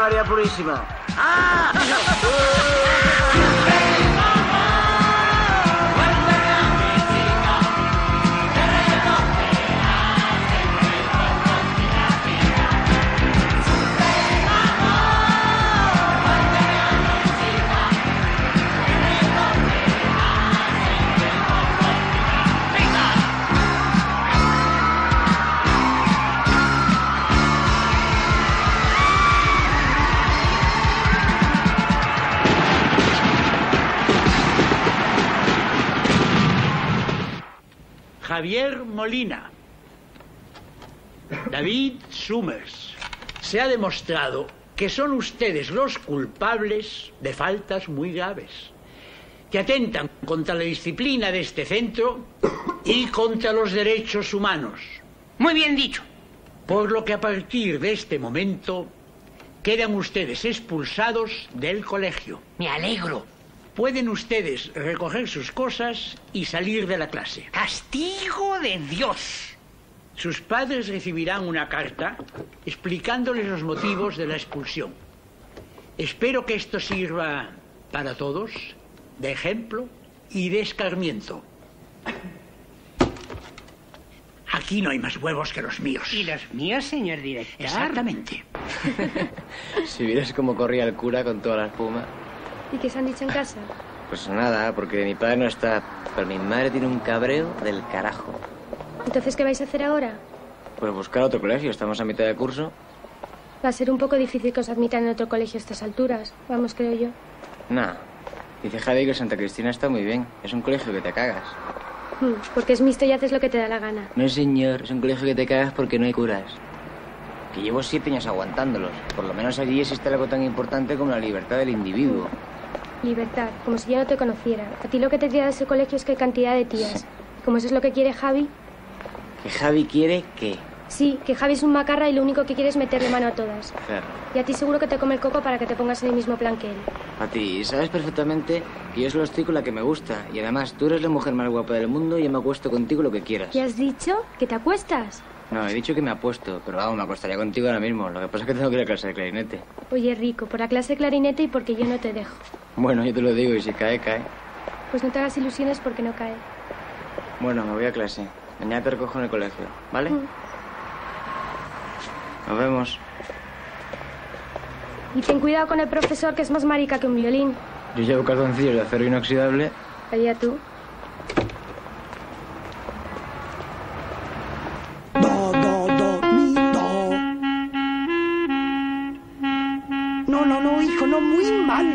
María Purísima. ¡Ah! Javier Molina, David Summers. Se ha demostrado que son ustedes los culpables de faltas muy graves, que atentan contra la disciplina de este centro y contra los derechos humanos. Muy bien dicho. Por lo que a partir de este momento quedan ustedes expulsados del colegio. Me alegro. Pueden ustedes recoger sus cosas y salir de la clase. ¡Castigo de Dios! Sus padres recibirán una carta explicándoles los motivos de la expulsión. Espero que esto sirva para todos de ejemplo y de escarmiento. Aquí no hay más huevos que los míos. ¿Y los míos, señor director? Exactamente. Si vieras cómo corría el cura con toda la espuma. ¿Y qué se han dicho en casa? Pues nada, porque mi padre no está, pero mi madre tiene un cabreo del carajo. Entonces, ¿qué vais a hacer ahora? Pues buscar otro colegio, estamos a mitad de curso. Va a ser un poco difícil que os admitan en otro colegio a estas alturas. Vamos, creo yo. Nah, dice Javi que Santa Cristina está muy bien. Es un colegio que te cagas. Porque es mixto y haces lo que te da la gana. No, señor, es un colegio que te cagas porque no hay curas. Que llevo 7 años aguantándolos. Por lo menos allí existe algo tan importante como la libertad del individuo. Libertad, como si yo no te conociera. A ti lo que te tira de ese colegio es que hay cantidad de tías. Como eso es lo que quiere Javi. ¿Que Javi quiere qué? Sí, que Javi es un macarra y lo único que quiere es meterle mano a todas. Claro. Y a ti seguro que te come el coco para que te pongas en el mismo plan que él. A ti, sabes perfectamente que yo solo estoy con la que me gusta. Y además, tú eres la mujer más guapa del mundo y yo me acuesto contigo lo que quieras. ¿Y has dicho que te acuestas? No, he dicho que me apuesto, pero vamos, me acostaría contigo ahora mismo. Lo que pasa es que tengo que ir a clase de clarinete. Oye, Rico, por la clase de clarinete y porque yo no te dejo. Bueno, yo te lo digo y si cae, cae. Pues no te hagas ilusiones porque no cae. Bueno, me voy a clase. Mañana te recojo en el colegio, ¿vale? Nos vemos. Y ten cuidado con el profesor, que es más marica que un violín. Yo llevo calzoncillos de acero inoxidable. Allá tú. No, hijo, no, muy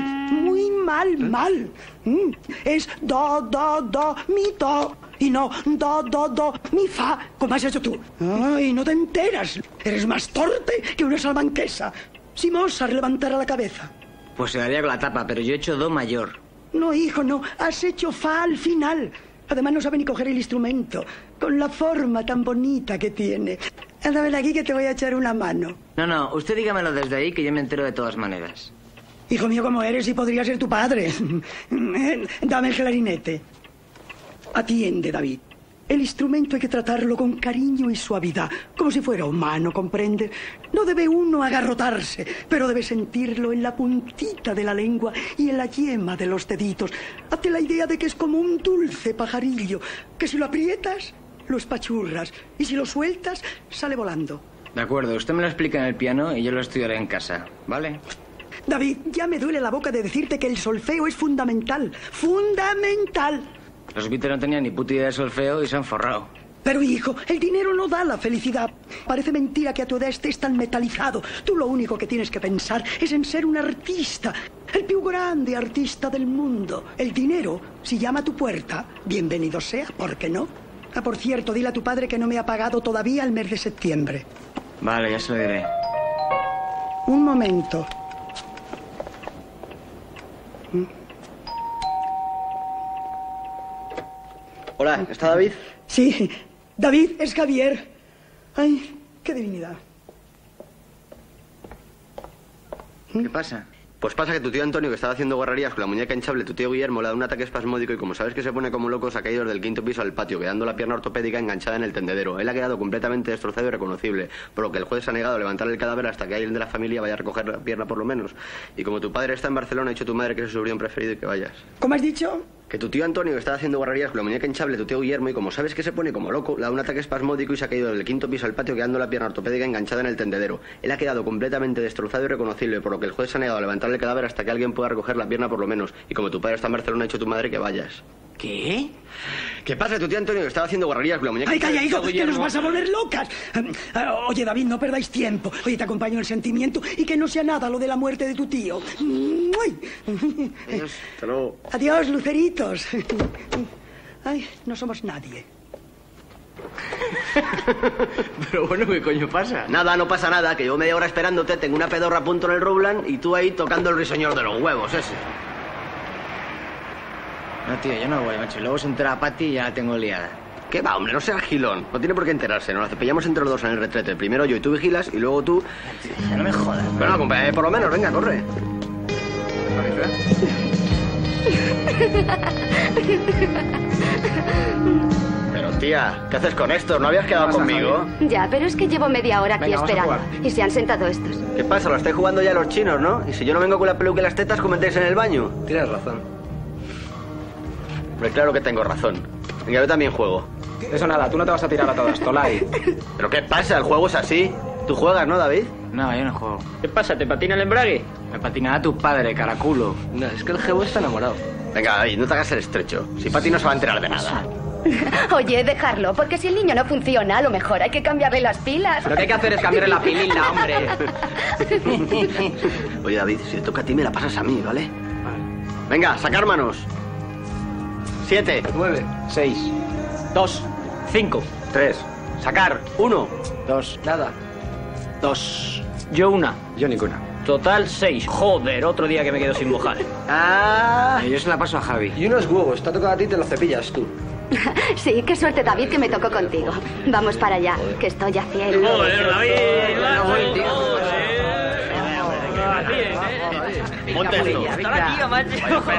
mal. Es do, mi, do. Y no do, mi, fa, como has hecho tú. Ay, no te enteras. Eres más torpe que una salamanquesa. Si Mozart levantara la cabeza. Pues se daría con la tapa, pero yo he hecho do mayor. No, hijo, no. Has hecho fa al final. Además no sabe ni coger el instrumento. Con la forma tan bonita que tiene. Anda, ven aquí que te voy a echar una mano. No, usted dígamelo desde ahí que yo me entero de todas maneras. Hijo mío, como eres y podría ser tu padre. Dame el clarinete. Atiende, David. El instrumento hay que tratarlo con cariño y suavidad, como si fuera humano, ¿comprendes? No debe uno agarrotarse, pero debe sentirlo en la puntita de la lengua y en la yema de los deditos. Hazte la idea de que es como un dulce pajarillo, que si lo aprietas, lo espachurras, y si lo sueltas, sale volando. De acuerdo, usted me lo explica en el piano y yo lo estudiaré en casa, ¿vale? David, ya me duele la boca de decirte que el solfeo es fundamental. ¡Fundamental! Los Beatles no tenían ni puta idea de solfeo y se han forrado. Pero, hijo, el dinero no da la felicidad. Parece mentira que a tu edad estés tan metalizado. Tú lo único que tienes que pensar es en ser un artista. El più grande artista del mundo. El dinero, si llama a tu puerta, bienvenido sea, ¿por qué no? Ah, por cierto, dile a tu padre que no me ha pagado todavía el mes de septiembre. Vale, ya se lo diré. Un momento. Hola, ¿está David? Sí, David, es Javier. Ay, qué divinidad. ¿Qué pasa? Pues pasa que tu tío Antonio, que estaba haciendo guarrerías con la muñeca hinchable, tu tío Guillermo le ha dado un ataque espasmódico y como sabes que se pone como loco, se ha caído desde el 5º piso al patio, quedando la pierna ortopédica enganchada en el tendedero. Él ha quedado completamente destrozado y reconocible, por lo que el juez se ha negado a levantar el cadáver hasta que alguien de la familia vaya a recoger la pierna por lo menos. Y como tu padre está en Barcelona, ha dicho tu madre que es su sobrino preferido y que vayas. ¿Cómo has dicho? Que tu tío Antonio, que estaba haciendo guarrerías con la muñeca hinchable, tu tío Guillermo, y como sabes que se pone como loco, le ha dado un ataque espasmódico y se ha caído del 5º piso al patio, quedando la pierna ortopédica enganchada en el tendedero. Él ha quedado completamente destrozado y reconocible, por lo que el juez se ha negado a levantar el cadáver hasta que alguien pueda recoger la pierna por lo menos. Y como tu padre está en Barcelona, ha dicho tu madre que vayas. ¿Qué? ¿Qué pasa? Tu tío Antonio, que estaba haciendo guarrerías con la muñeca... ¡Ay, calla, hijo! ¡Que nos vas a volver locas! Oye, David, no perdáis tiempo. Oye, te acompaño en el sentimiento y que no sea nada lo de la muerte de tu tío. Adiós. Hasta luego. Adiós, luceritos. Ay, no somos nadie. Pero bueno, ¿qué coño pasa? Nada, no pasa nada, que llevo media hora esperándote, tengo una pedorra a punto en el Rowland y tú ahí tocando el ruiseñor de los huevos, ese. No, tío, yo no voy, macho. Y luego se entera Pati y ya la tengo liada. ¿Qué va, hombre? No seas gilón. No tiene por qué enterarse. Nos la cepillamos entre los dos en el retrete. Primero yo y tú vigilas y luego tú... Tío, no me jodas. Bueno, acompáñame por lo menos. Venga, corre. Pero, tía, ¿qué haces con esto? ¿No habías quedado conmigo? Ya, pero es que llevo media hora aquí Venga, esperando. Y se han sentado estos. ¿Qué pasa? Lo estáis jugando ya los chinos, ¿no? Y si yo no vengo con la peluca y las tetas, ¿comentáis en el baño? Tienes razón. Hombre, claro que tengo razón. Venga, yo también juego. Eso nada, tú no te vas a tirar a todas, Tolai. ¿Pero qué pasa? El juego es así. Tú juegas, ¿no, David? No, yo no juego. ¿Qué pasa? ¿Te patina el embrague? Me patinará tu padre, caraculo. No, es que el jevo está enamorado. Venga, David, no te hagas el estrecho. Si Pati no se va a enterar de nada. Oye, dejarlo, porque si el niño no funciona, a lo mejor hay que cambiarle las pilas. Lo que hay que hacer es cambiarle la pilila, hombre. Oye, David, si te toca a ti, me la pasas a mí, ¿vale? Venga, sacar manos. 7, 9, 6, 2, 5, 3, sacar 1. 2. nada. 2. Yo una. Yo ninguna. Total 6. Joder, otro día que me quedo sin mojar. Ah. Yo se la paso a Javi. Y unos huevos, te ha tocado a ti, te los cepillas tú. Sí, qué suerte, David, que me tocó contigo. Vamos para allá, que estoy haciendo. Joder, David. Ponte esto. Está la tía, macho.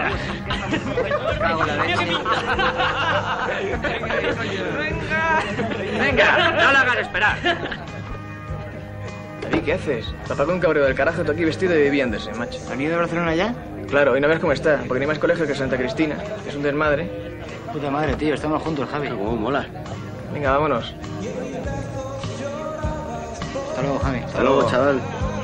Venga, no la hagas esperar. David, ¿qué haces? Papá con un cabreo del carajo, tú aquí vestido de viviéndose, macho. ¿Han ido de Barcelona ya? Claro, y no ves cómo está, porque no hay más colegio que Santa Cristina, que es un desmadre. Puta madre, tío, estamos juntos, Javi. Cómo mola. Venga, vámonos. Hasta luego, Javi. Hasta luego, chaval.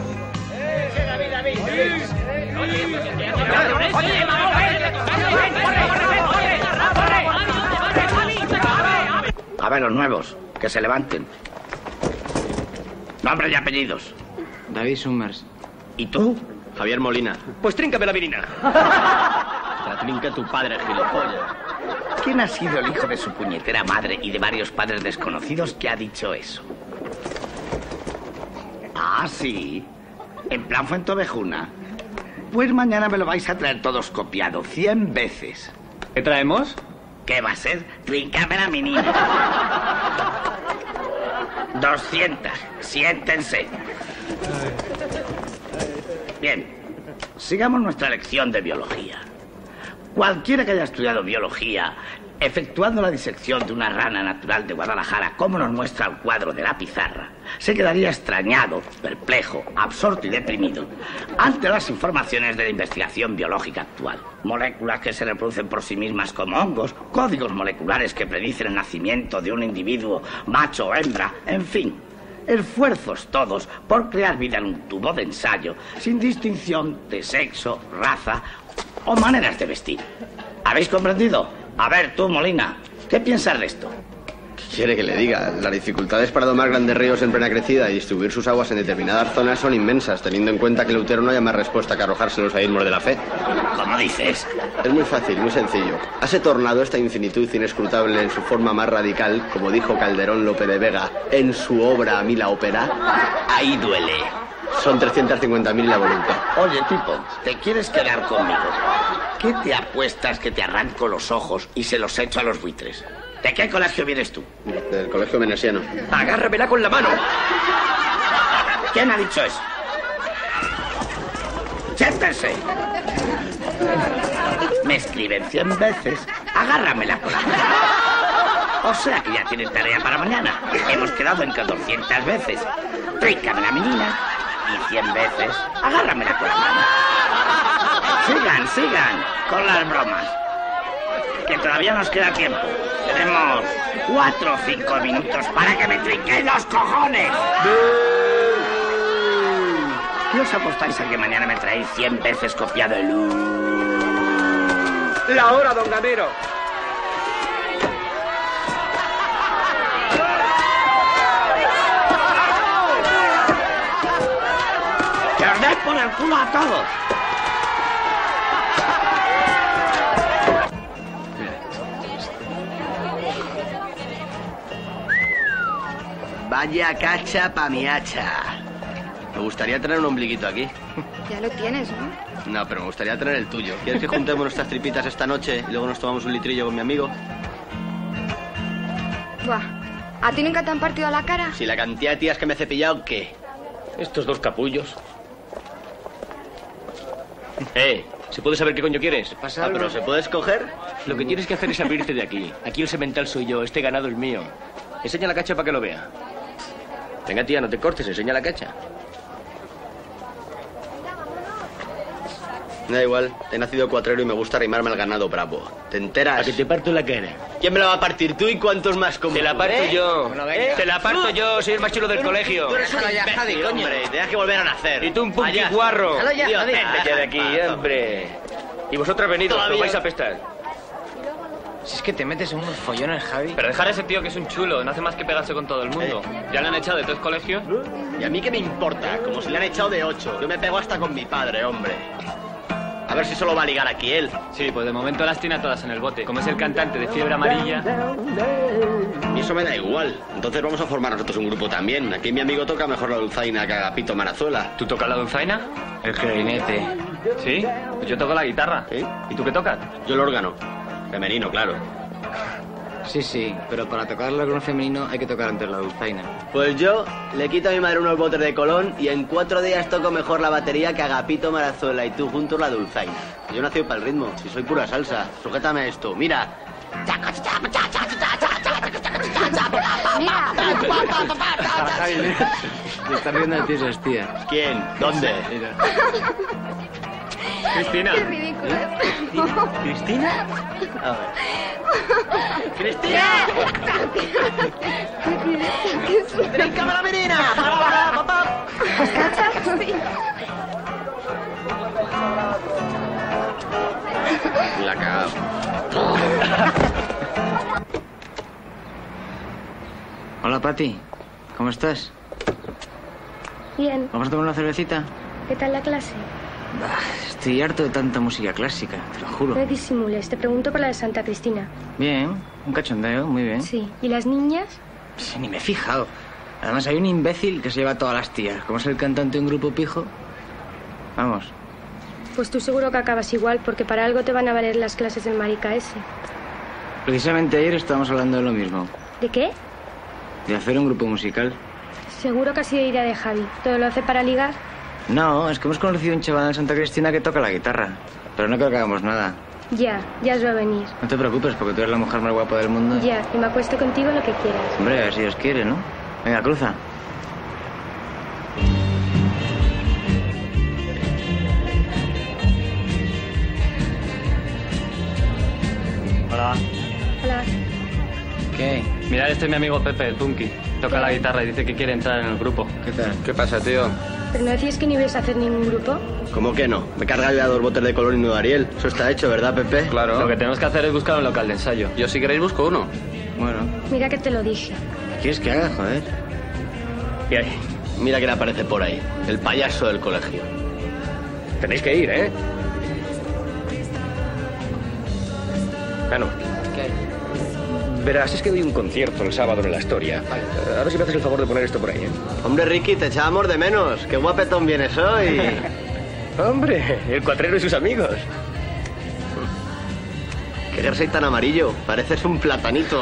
A ver, los nuevos, que se levanten. Nombres y apellidos. David Summers. ¿Y tú? Javier Molina. Pues tríncame la virina. Te la trinca tu padre, gilipollas. ¿Quién ha sido el hijo de su puñetera madre y de varios padres desconocidos que ha dicho eso? Ah, sí. En plan Fuentovejuna. Pues mañana me lo vais a traer todos copiado 100 veces. ¿Qué traemos? ¿Qué va a ser? Tríncame la menina. 200. Siéntense. Bien. Sigamos nuestra lección de biología. Cualquiera que haya estudiado biología, efectuando la disección de una rana natural de Guadalajara, como nos muestra el cuadro de la pizarra, se quedaría extrañado, perplejo, absorto y deprimido ante las informaciones de la investigación biológica actual. Moléculas que se reproducen por sí mismas como hongos, códigos moleculares que predicen el nacimiento de un individuo, macho o hembra, en fin. Esfuerzos todos por crear vida en un tubo de ensayo, sin distinción de sexo, raza o maneras de vestir. ¿Habéis comprendido? A ver, tú, Molina, ¿qué piensas de esto? ¿Qué quiere que le diga? Las dificultades para domar grandes ríos en plena crecida y distribuir sus aguas en determinadas zonas son inmensas, teniendo en cuenta que el útero no haya más respuesta que arrojarse los abismos de la fe. ¿Cómo dices? Es muy fácil, muy sencillo. Hase tornado esta infinitud inescrutable en su forma más radical, como dijo Calderón Lope de Vega en su obra A mí la ópera. Ahí duele. Son 350.000 la voluntad. Oye, tipo, ¿te quieres quedar conmigo? ¿Qué te apuestas que te arranco los ojos y se los echo a los buitres? ¿De qué colegio vienes tú? Del colegio veneciano. Agárramela con la mano. ¿Quién ha dicho eso? ¡Che! ¡Siéntese! Me escriben 100 veces. Agárramela con la mano. O sea que ya tienen tarea para mañana. Hemos quedado en que 200 veces. Trícame la menina. Y 100 veces. Agárramela con la mano. Sigan con las bromas. Que todavía nos queda tiempo. Tenemos 4 o 5 minutos para que me trinquen los cojones. ¿Qué os apostáis a que mañana me traéis 100 veces copiado el ¡La hora, don Gamero! ¡Que os den por el culo a todos! Vaya cacha pa' mi hacha. Me gustaría tener un ombliguito aquí. Ya lo tienes, ¿no? No, pero me gustaría tener el tuyo. ¿Quieres que juntemos nuestras tripitas esta noche y luego nos tomamos un litrillo con mi amigo? Buah. ¿A ti nunca te han partido la cara? Si la cantidad de tías que me he cepillado, ¿qué? Estos dos capullos. ¿Se puede saber qué coño quieres? Ah, pero ¿se puede escoger? Lo que tienes que hacer es abrirte de aquí. Aquí el semental soy yo, este ganado es mío. Enseña la cacha para que lo vea. Venga, tía, no te cortes, enseña la cacha. Da igual, he nacido cuatrero y me gusta arrimarme al ganado bravo. ¿Te enteras? A que te parto la cara. ¿Quién me la va a partir, tú y cuántos más como Te la tú, parto yo. Bueno, venga. Te la parto yo, soy el más chulo del colegio. Tú eres un imbécil, hombre, tenías que volver a nacer. Y tú un punky guarro. Déjalo ya, Dios, joder. Vete de aquí, hombre. Y vosotros venid, os vais a apestar. Si es que te metes en unos follones, Javi. Pero dejar a ese tío que es un chulo, no hace más que pegarse con todo el mundo. ¿Ya le han echado de 3 colegios? ¿Y a mí qué me importa? Como si le han echado de 8. Yo me pego hasta con mi padre, hombre. A ver si solo va a ligar aquí él. Sí, pues de momento las tiene todas en el bote. Como es el cantante de Fiebre Amarilla... Y eso me da igual. Entonces vamos a formar nosotros un grupo también. Aquí mi amigo toca mejor la dulzaina que Agapito Marazuela. ¿Tú tocas la dulzaina? El clarinete. ¿Sí? Pues yo toco la guitarra. ¿Sí? ¿Y tú qué tocas? Yo el órgano. Femenino, claro. Sí, pero para tocar el órgano femenino hay que tocar antes la dulzaina. Pues yo le quito a mi madre unos botes de Colón y en 4 días toco mejor la batería que Agapito Marazuela y tú juntos la dulzaina. Yo nací para el ritmo, si soy pura salsa. Sujétame a esto, mira. Javi, mira. Me están riendo de ti esas tías. ¿Quién? ¿Dónde? Mira. Cristina. Qué ridículo es. ¿Cristina? A ver. ¡Cristina! ¡Tríncame la menina! La he cagado. Hola, Pati. ¿Cómo estás? Bien. ¿Vamos a tomar una cervecita? ¿Qué tal la clase? Estoy harto de tanta música clásica, te lo juro. No disimules, te pregunto por la de Santa Cristina. Bien, un cachondeo, muy bien. Sí. ¿Y las niñas? Sí, ni me he fijado. Además hay un imbécil que se lleva a todas las tías. Como es el cantante de un grupo pijo. Vamos. Pues tú seguro que acabas igual, porque para algo te van a valer las clases del marica ese. Precisamente ayer estábamos hablando de lo mismo. ¿De qué? De hacer un grupo musical. Seguro que ha sido idea de Javi. ¿Todo lo hace para ligar? No, es que hemos conocido a un chaval en Santa Cristina que toca la guitarra. Pero no creo que hagamos nada. Ya os va a venir. No te preocupes, porque tú eres la mujer más guapa del mundo. Ya, y me acuesto contigo lo que quieras. Hombre, a ver si Dios quiere, ¿no? Venga, cruza. Hola. Hola. ¿Qué? Mirad, este es mi amigo Pepe, el punky. Toca la guitarra y dice que quiere entrar en el grupo. ¿Qué tal? ¿Qué pasa, tío? ¿Pero no decías que no ibas a hacer ningún grupo? ¿Cómo que no? Me carga ya 2 botes de Colón y uno de Ariel. Eso está hecho, ¿verdad, Pepe? Claro. Lo que tenemos que hacer es buscar un local de ensayo. Yo si queréis busco uno. Bueno, Mira que te lo dije. ¿qué quieres que haga, joder? ¿Qué hay? Mira quién aparece por ahí. El payaso del colegio. Tenéis que ir, ¿eh? Cano, ¿Qué? verás, es que doy un concierto el sábado en la Astoria. A ver si me haces el favor de poner esto por ahí, ¿eh? Hombre, Ricky, te echábamos de menos. Qué guapetón vienes hoy. Hombre, el cuatrero y sus amigos. jersey tan amarillo. Pareces un platanito.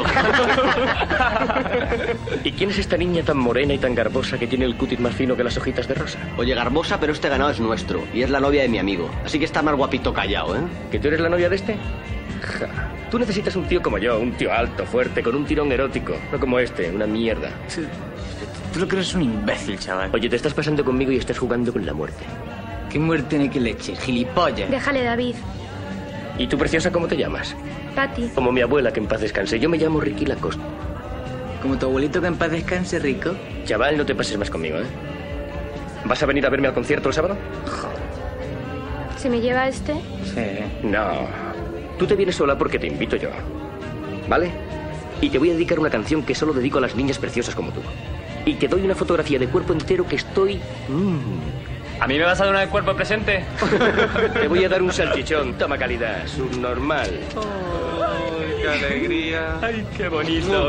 ¿Y quién es esta niña tan morena y tan garbosa que tiene el cutis más fino que las hojitas de rosa? Oye, garbosa, pero este ganado es nuestro. Y es la novia de mi amigo. Así que está más guapito callado, ¿eh? ¿Que tú eres la novia de este? Ja. Tú necesitas un tío como yo, un tío alto, fuerte, con un tirón erótico. No como este, una mierda. Tú lo que eres un imbécil, chaval. Oye, te estás pasando conmigo y estás jugando con la muerte. ¿Qué muerte ni qué leche? Gilipollas. Déjale, David. ¿Y tú, preciosa, cómo te llamas? Pati. Como mi abuela, que en paz descanse. Yo me llamo Ricky Lacoste. Como tu abuelito, que en paz descanse, rico. Chaval, no te pases más conmigo, ¿eh? ¿Vas a venir a verme al concierto el sábado? ¿Se me lleva este? Sí. No. Tú te vienes sola porque te invito yo. ¿Vale? Y te voy a dedicar una canción que solo dedico a las niñas preciosas como tú. Y te doy una fotografía de cuerpo entero que estoy... ¿A mí me vas a dar una de cuerpo presente? Te voy a dar un salchichón. Toma calidad, subnormal. ¡Ay, qué alegría! ¡Ay, qué bonito!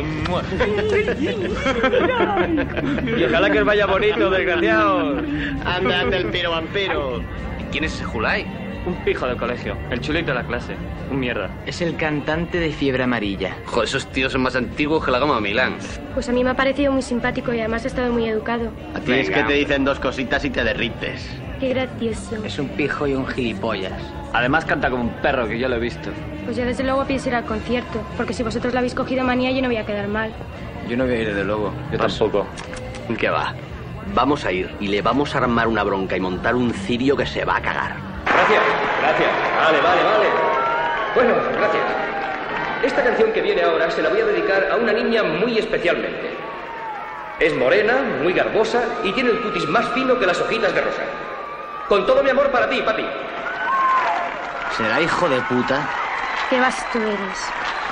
Y ojalá que os vaya bonito, desgraciados. Anda, anda el piro vampiro. ¿Quién es ese Julai? Un pijo del colegio. El chulito de la clase. Un mierda. Es el cantante de Fiebre Amarilla. Joder, esos tíos son más antiguos que la goma Milán. Pues a mí me ha parecido muy simpático y además ha estado muy educado. A ti es que te dicen dos cositas y te derrites. Qué gracioso. Es un pijo y un gilipollas. Además canta como un perro, que yo lo he visto. Pues yo desde luego pienso ir al concierto, porque si vosotros le habéis cogido manía yo no voy a quedar mal. Yo no voy a ir, desde luego. Yo tampoco. ¿Qué va? Vamos a ir y le vamos a armar una bronca y montar un cirio que se va a cagar. Gracias, gracias. Vale. Bueno, gracias. Esta canción que viene ahora se la voy a dedicar a una niña muy especialmente. Es morena, muy garbosa y tiene el cutis más fino que las hojitas de rosa. Con todo mi amor para ti, Pati. ¿Será hijo de puta? Qué vasto eres.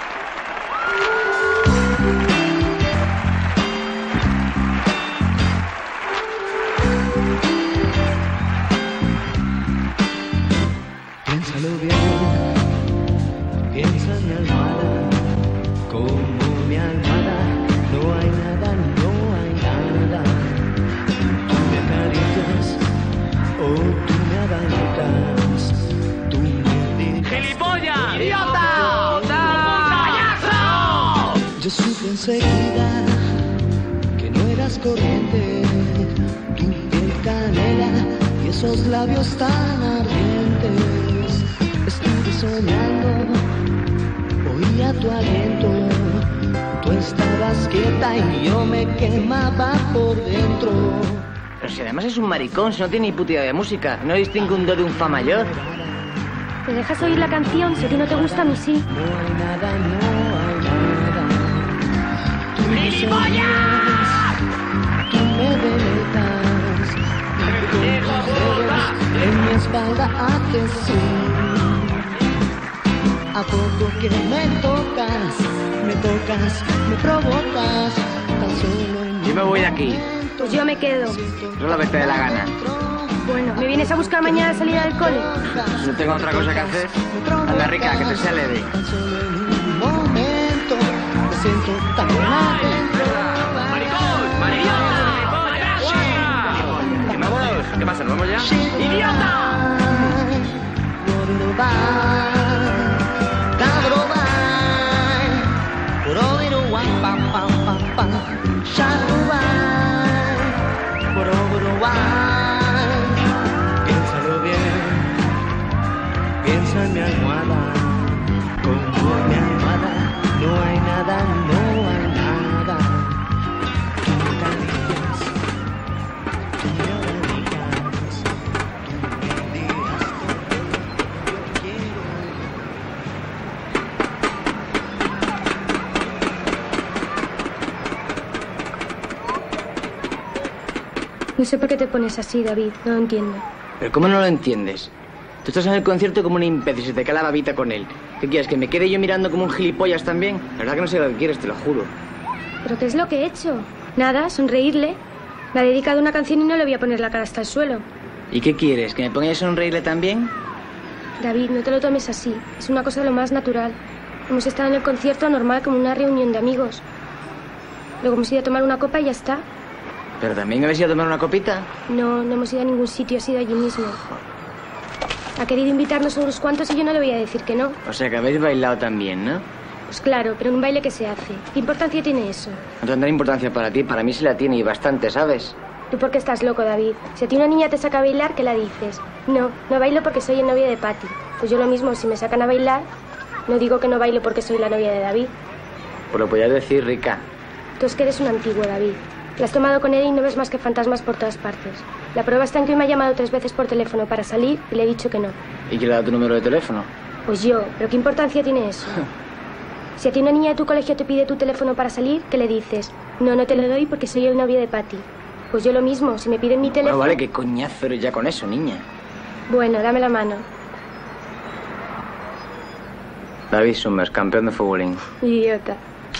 Piénsalo bien, piensa en mi almohada, como mi almohada, no hay nada, no hay nada. Tú me acaricias, o tú me abanicas, tú me dices... ¡Gilipollas! ¡Idiota! ¡Payaso! Yo supe enseguida que no eras corriente, tu piel canela y esos labios tan ardientes. Estuve soñando, oía tu aliento, tú estabas quieta y yo me quemaba por dentro. Pero si además es un maricón, si no tiene ni puta idea de música, no distingue un do de un fa mayor. ¿Te dejas oír la canción? Si a ti no te gusta, a mí sí. No hay nada, no hay nada. ¡Gilipollas! Tú me deletas, con tus dedos en mi espalda, ¿a que sí? ¿A poco que me tocas, me provocas, tan solo en Yo me voy de aquí. Pues yo me quedo. Solo que te dé la gana. Bueno, ¿me vienes a buscar mañana a salida del cole? Si no tengo otra cosa que hacer. Anda, Rica, que te sea leve. Tan solo en un momento me siento tan adentro. ¡Maricón! ¡Maridiota! ¿Qué vamos? ¿Qué pasa? ¿Nos vamos ya? ¡Idiota! Piénsalo bien, piensa en mi almohada, como mi almohada, no hay nada, no hay nada. Tú me acaricias, tú me abanicas, tú me digas todo lo que yo quiero. No sé por qué te pones así, David. No lo entiendo. ¿Pero cómo no lo entiendes? Tú estás en el concierto como un imbécil, se te cae la babita con él. ¿Qué quieres, que me quede yo mirando como un gilipollas también? La verdad que no sé lo que quieres, te lo juro. ¿Pero qué es lo que he hecho? Nada, sonreírle. Me ha dedicado una canción y no le voy a poner la cara hasta el suelo. ¿Y qué quieres, que me ponga a sonreírle también? David, no te lo tomes así. Es una cosa de lo más natural. Hemos estado en el concierto normal como una reunión de amigos. Luego hemos ido a tomar una copa y ya está. ¿Pero también habéis ido a tomar una copita? No, no hemos ido a ningún sitio, ha sido allí mismo. Ha querido invitarnos a unos cuantos y yo no le voy a decir que no. O sea que habéis bailado también, ¿no? Pues claro, pero en un baile que se hace. ¿Qué importancia tiene eso? No tendrá importancia para ti, para mí sí la tiene y bastante, ¿sabes? ¿Tú por qué estás loco, David? Si a ti una niña te saca a bailar, ¿qué la dices? No, no bailo porque soy el novio de Patty. Pues yo lo mismo, si me sacan a bailar, no digo que no bailo porque soy la novia de David. Pues lo podías decir, Rica. Tú es que eres un antiguo, David. La has tomado con él y no ves más que fantasmas por todas partes. La prueba está en que hoy me ha llamado 3 veces por teléfono para salir y le he dicho que no. ¿Y quién le ha dado tu número de teléfono? Pues yo, pero ¿qué importancia tiene eso? Si a ti una niña de tu colegio te pide tu teléfono para salir, ¿qué le dices? No, no te lo doy porque soy el novio de Patty. Pues yo lo mismo, si me piden mi teléfono... Bueno, vale, qué coñazo eres ya con eso, niña. Bueno, dame la mano. David Summers, campeón de futbolín. Idiota.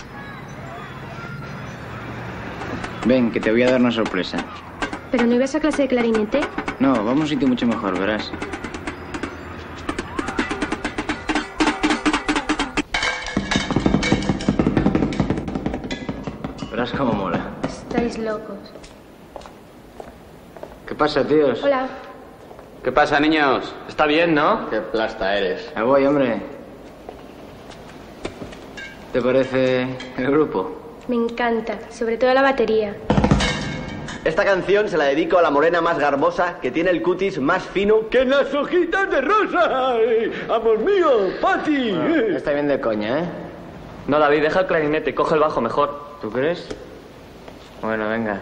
Ven, que te voy a dar una sorpresa. ¿Pero no ibas a clase de clarinete? No, vamos a un sitio mucho mejor, verás. Verás cómo mola. Estáis locos. ¿Qué pasa, tíos? Hola. ¿Qué pasa, niños? Está bien, ¿no? Qué plasta eres. Ya voy, hombre. ¿Te parece el grupo? Me encanta, sobre todo la batería. Esta canción se la dedico a la morena más garbosa que tiene el cutis más fino que las hojitas de rosa. ¡Amor mío, Patty! Bueno, está bien de coña, ¿eh? No, David, deja el clarinete, coge el bajo mejor. ¿Tú crees? Bueno, venga.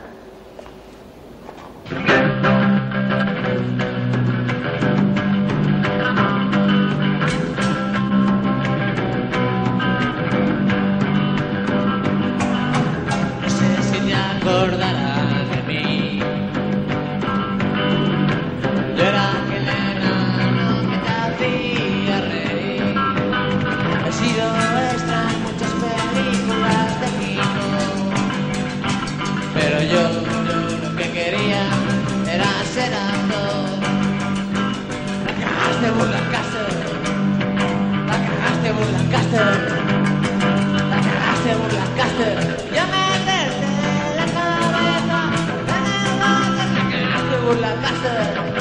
No sé si te acordarás de mí. Yo era aquel enano que te hacía reír. He sido extra en muchas películas de Kino. Pero yo lo que quería era ser actor. La cagaste, Burlancaster. La cagaste, Burlancaster. La cagaste, Burlancaster. Ya meterte la cabeza en el váter. La cagaste, Burlancaster.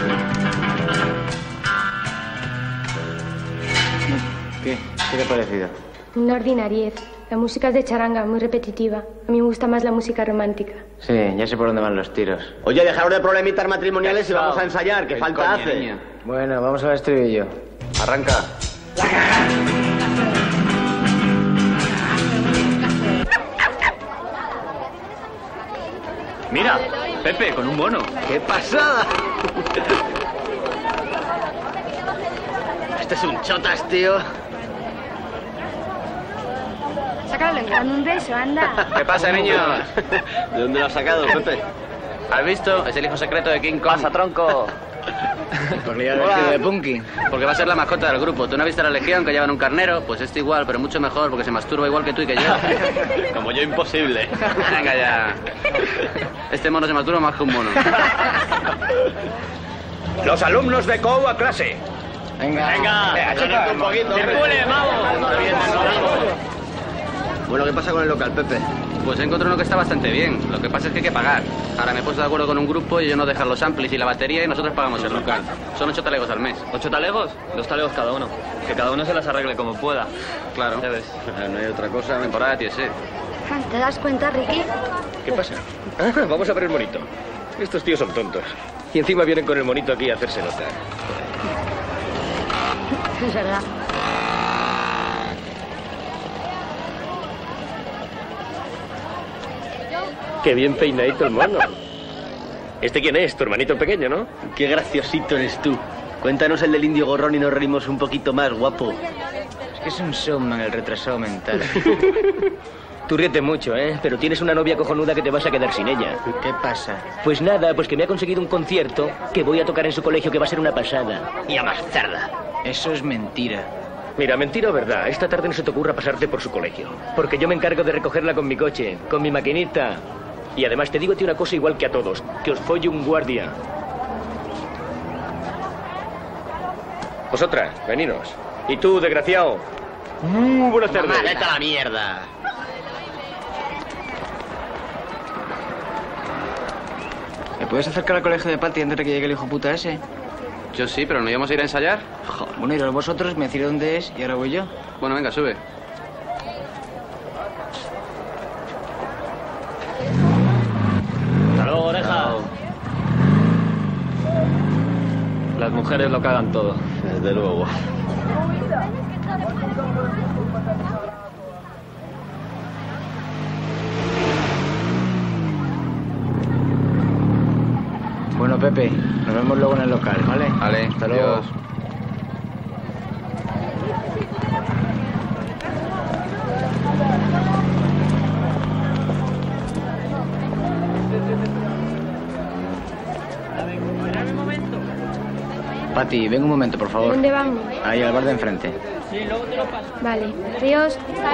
¿Qué? ¿Qué te ha parecido? Una ordinariez. La música es de charanga, muy repetitiva. A mí me gusta más la música romántica. Sí, ya sé por dónde van los tiros. Oye, dejaros de problemitas matrimoniales y vamos a ensayar, que falta hace. Niña. Bueno, vamos al estribillo. Arranca. Mira, Pepe, con un mono. ¡Qué pasada! Este es un chotas, tío. Sácalo, dame un beso, anda. ¿Qué pasa, niños? ¿De dónde lo has sacado, Pepe? ¿Has visto? Es el hijo secreto de King Kong. ¡Pasa, tronco! Por liar vestido de punky. Porque va a ser la mascota del grupo. ¿Tú no has visto a la Legión que llevan un carnero? Pues este igual, pero mucho mejor porque se masturba igual que tú y que yo. Como yo, imposible. Venga ya. Este mono se masturba más que un mono. Los alumnos de COU a clase. Venga. Acércate un poquito. ¡Circule, vamos! Bueno, ¿qué pasa con el local, Pepe? Pues encontré uno que está bastante bien. Lo que pasa es que hay que pagar. Ahora me he puesto de acuerdo con un grupo y ellos nos dejan los amplis y la batería y nosotros pagamos el local. Son 8 talegos al mes. ¿8 talegos? 2 talegos cada uno. Que cada uno se las arregle como pueda. Claro. Ya ves. No hay otra cosa. Temporada tío, sí. ¿Te das cuenta, Ricky? ¿Qué pasa? Ah, vamos a ver el monito. Estos tíos son tontos. Y encima vienen con el monito aquí a hacerse notar. Es verdad. Qué bien peinadito el mono. ¿Este quién es? Tu hermanito pequeño, ¿no? Qué graciosito eres tú. Cuéntanos el del indio gorrón y nos reímos un poquito más, guapo. Es que es un showman el retrasado mental. Tú ríete mucho, ¿eh? Pero tienes una novia cojonuda que te vas a quedar sin ella. ¿Qué pasa? Pues nada, pues que me ha conseguido un concierto que voy a tocar en su colegio que va a ser una pasada. Y a más tarda. Eso es mentira. Mira, mentira o verdad, esta tarde no se te ocurra pasarte por su colegio. Porque yo me encargo de recogerla con mi coche, con mi maquinita. Y además te digo a ti una cosa igual que a todos, que os folle un guardia. Vosotras, veniros. Y tú, desgraciado. Buenas tardes. Mamá, vete a la mierda. ¿Me puedes acercar al colegio de Patty antes de que llegue el hijo puta ese? Yo sí, pero ¿no íbamos a ir a ensayar? Joder, bueno, iros vosotros, me decís dónde es y ahora voy yo. Bueno, venga, sube. Hasta luego, oreja. Las mujeres lo cagan todo. Desde luego. Bueno, Pepe, nos vemos luego en el local, ¿vale? Vale, hasta luego. adiós. Pati, ven un momento, por favor. ¿Dónde vamos? Ahí, al bar de enfrente. Vale. Adiós.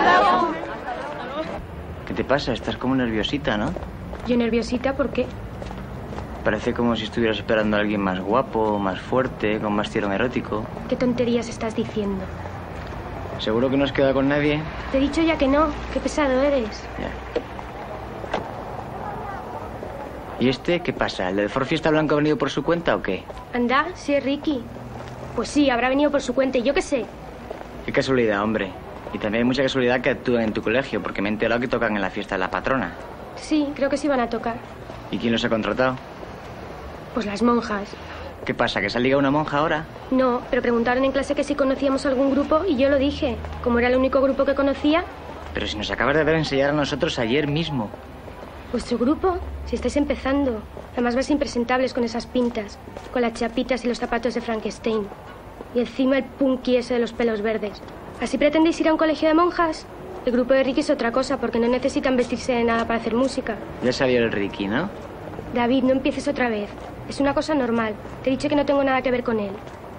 ¿Qué te pasa? Estás como nerviosita, ¿no? Yo nerviosita, ¿por qué? Parece como si estuvieras esperando a alguien más guapo, más fuerte, con más tirón erótico. ¿Qué tonterías estás diciendo? ¿Seguro que no has quedado con nadie? Te he dicho ya que no. Qué pesado eres. Ya. ¿Y este qué pasa? ¿El del Ford Fiesta Blanco ha venido por su cuenta o qué? Anda, sí es Ricky. Pues sí, habrá venido por su cuenta y yo qué sé. Qué casualidad, hombre. Y también hay mucha casualidad que actúen en tu colegio, porque me he enterado que tocan en la fiesta de la patrona. Sí, creo que sí van a tocar. ¿Y quién los ha contratado? Pues las monjas. ¿Qué pasa? ¿Que se ha ligado una monja ahora? No, pero preguntaron en clase que si conocíamos algún grupo y yo lo dije. Como era el único grupo que conocía. Pero si nos acabas de ver enseñar a nosotros ayer mismo. ¿Vuestro grupo? Si estáis empezando. Además vais impresentables con esas pintas. Con las chapitas y los zapatos de Frankenstein. Y encima el punky ese de los pelos verdes. ¿Así pretendéis ir a un colegio de monjas? El grupo de Ricky es otra cosa, porque no necesitan vestirse de nada para hacer música. Ya sabía el Ricky, ¿no? David, no empieces otra vez. Es una cosa normal. Te he dicho que no tengo nada que ver con él.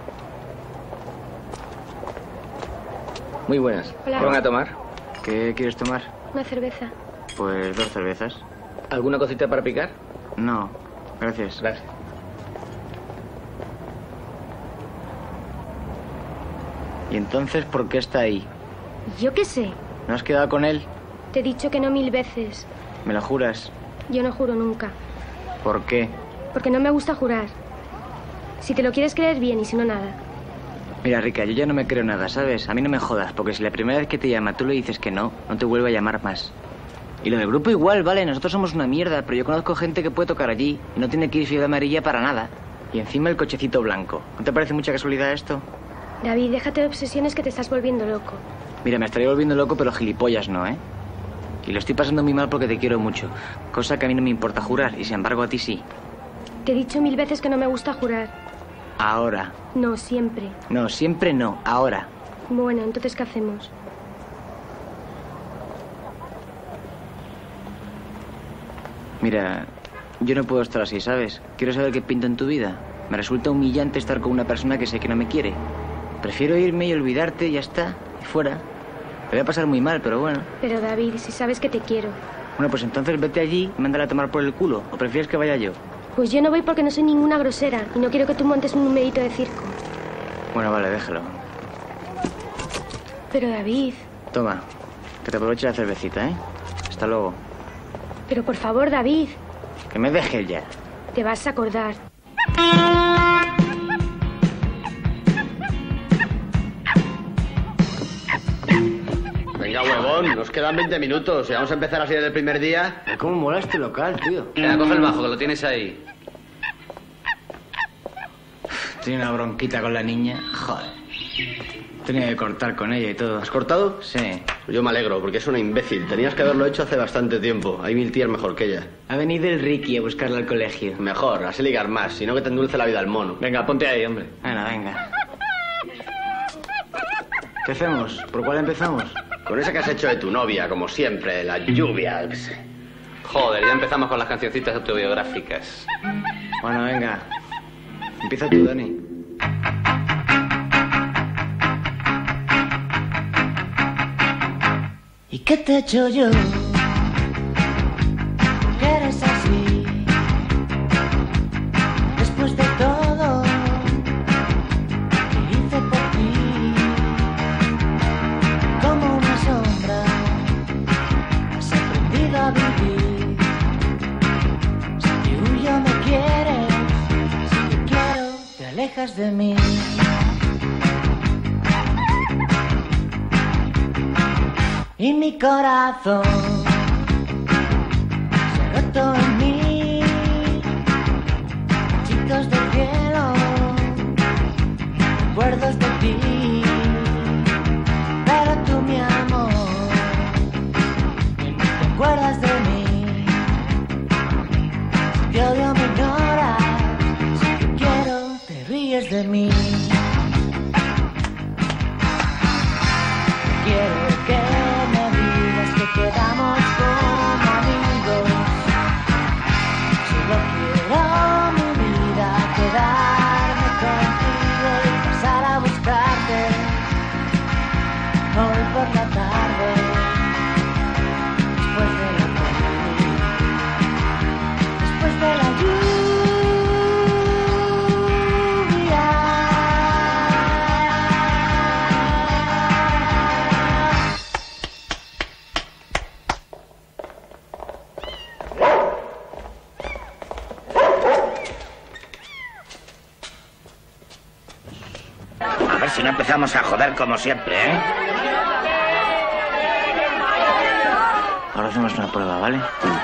Muy buenas. Hola. ¿Qué van a tomar? ¿Qué quieres tomar? Una cerveza. Pues 2 cervezas. ¿Alguna cosita para picar? No, gracias. Gracias. ¿Y entonces por qué está ahí? Yo qué sé. ¿No has quedado con él? Te he dicho que no 1000 veces. ¿Me lo juras? Yo no juro nunca. ¿Por qué? Porque no me gusta jurar. Si te lo quieres creer, bien, y si no, nada. Mira, Rica, yo ya no me creo nada, ¿sabes? A mí no me jodas, porque si la primera vez que te llama tú le dices que no, no te vuelve a llamar más. Y lo del grupo igual, ¿vale? Nosotros somos una mierda, pero yo conozco gente que puede tocar allí y no tiene que ir ciudad amarilla para nada. Y encima el cochecito blanco. ¿No te parece mucha casualidad esto? David, déjate de obsesiones que te estás volviendo loco. Mira, me estaría volviendo loco, pero gilipollas no, ¿eh? Y lo estoy pasando muy mal porque te quiero mucho. Cosa que a mí no me importa jurar, y sin embargo a ti sí. Te he dicho 1000 veces que no me gusta jurar. Ahora. No, siempre. No, siempre no, ahora. Bueno, entonces, ¿qué hacemos? Mira, yo no puedo estar así, ¿sabes? Quiero saber qué pinta en tu vida. Me resulta humillante estar con una persona que sé que no me quiere. Prefiero irme y olvidarte y ya está, y fuera. Te voy a pasar muy mal, pero bueno. Pero David, si sabes que te quiero. Bueno, pues entonces vete allí y mándala a tomar por el culo. ¿O prefieres que vaya yo? Pues yo no voy porque no soy ninguna grosera y no quiero que tú montes un numerito de circo. Bueno, vale, déjalo. Pero David... Toma, que te aproveche la cervecita, ¿eh? Hasta luego. Pero por favor, David. Que me dejes ya. Te vas a acordar. Venga, huevón, nos quedan 20 minutos y vamos a empezar así desde el primer día. ¿Cómo mola este local, tío? Venga, coge el bajo, que lo tienes ahí. Tiene una bronquita con la niña. Joder. Tenía que cortar con ella y todo. ¿Has cortado? Sí. Yo me alegro, porque es una imbécil. Tenías que haberlo hecho hace bastante tiempo. Hay 1000 tías mejor que ella. Ha venido el Ricky a buscarla al colegio. Mejor, así ligar más, sino que te endulce la vida al mono. Venga, ponte ahí, hombre. Bueno, venga. ¿Qué hacemos? ¿Por cuál empezamos? Con esa que has hecho de tu novia, como siempre, la lluvia, yo qué sé. Joder, ya empezamos con las cancioncitas autobiográficas. Bueno, venga. Empieza tú, Dani. ¿Y qué te he hecho yo? Que eres así. Después de todo que hice por ti, como una sombra has aprendido a vivir. Si te huyo me quieres, si te quiero te alejas. alejas de mí. Y mi corazón se ha roto en mí. Chicos del cielo, recuerdos de ti. Pero tú, mi amor, no te acuerdas de mí. Si te odio me ignoras, si te quiero te ríes de mí. Quiero que quedamos como amigos. Solo quiero mi vida quedarme contigo y pasar a buscarte hoy por la tarde, después de la tarde, después de la lluvia. A ver si no empezamos a joder como siempre, ¿eh? Ahora hacemos una prueba, ¿vale?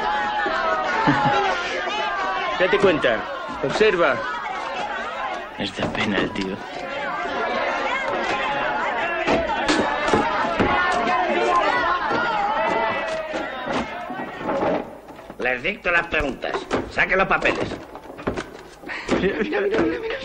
Date cuenta. Observa. Es de pena el tío. Les dicto las preguntas. Saquen los papeles. Mira, mira, mira, mira, mira.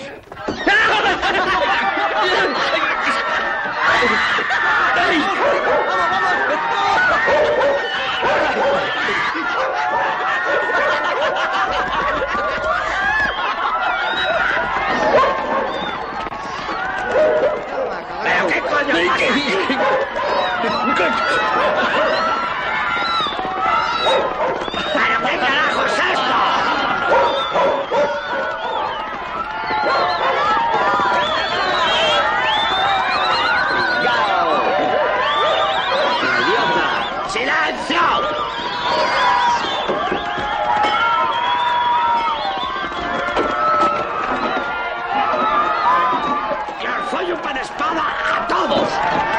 ¿Pero qué coño? ¿Pero qué carajo es esto? ¡Silencio! ¡Que os soy un pan espada a todos!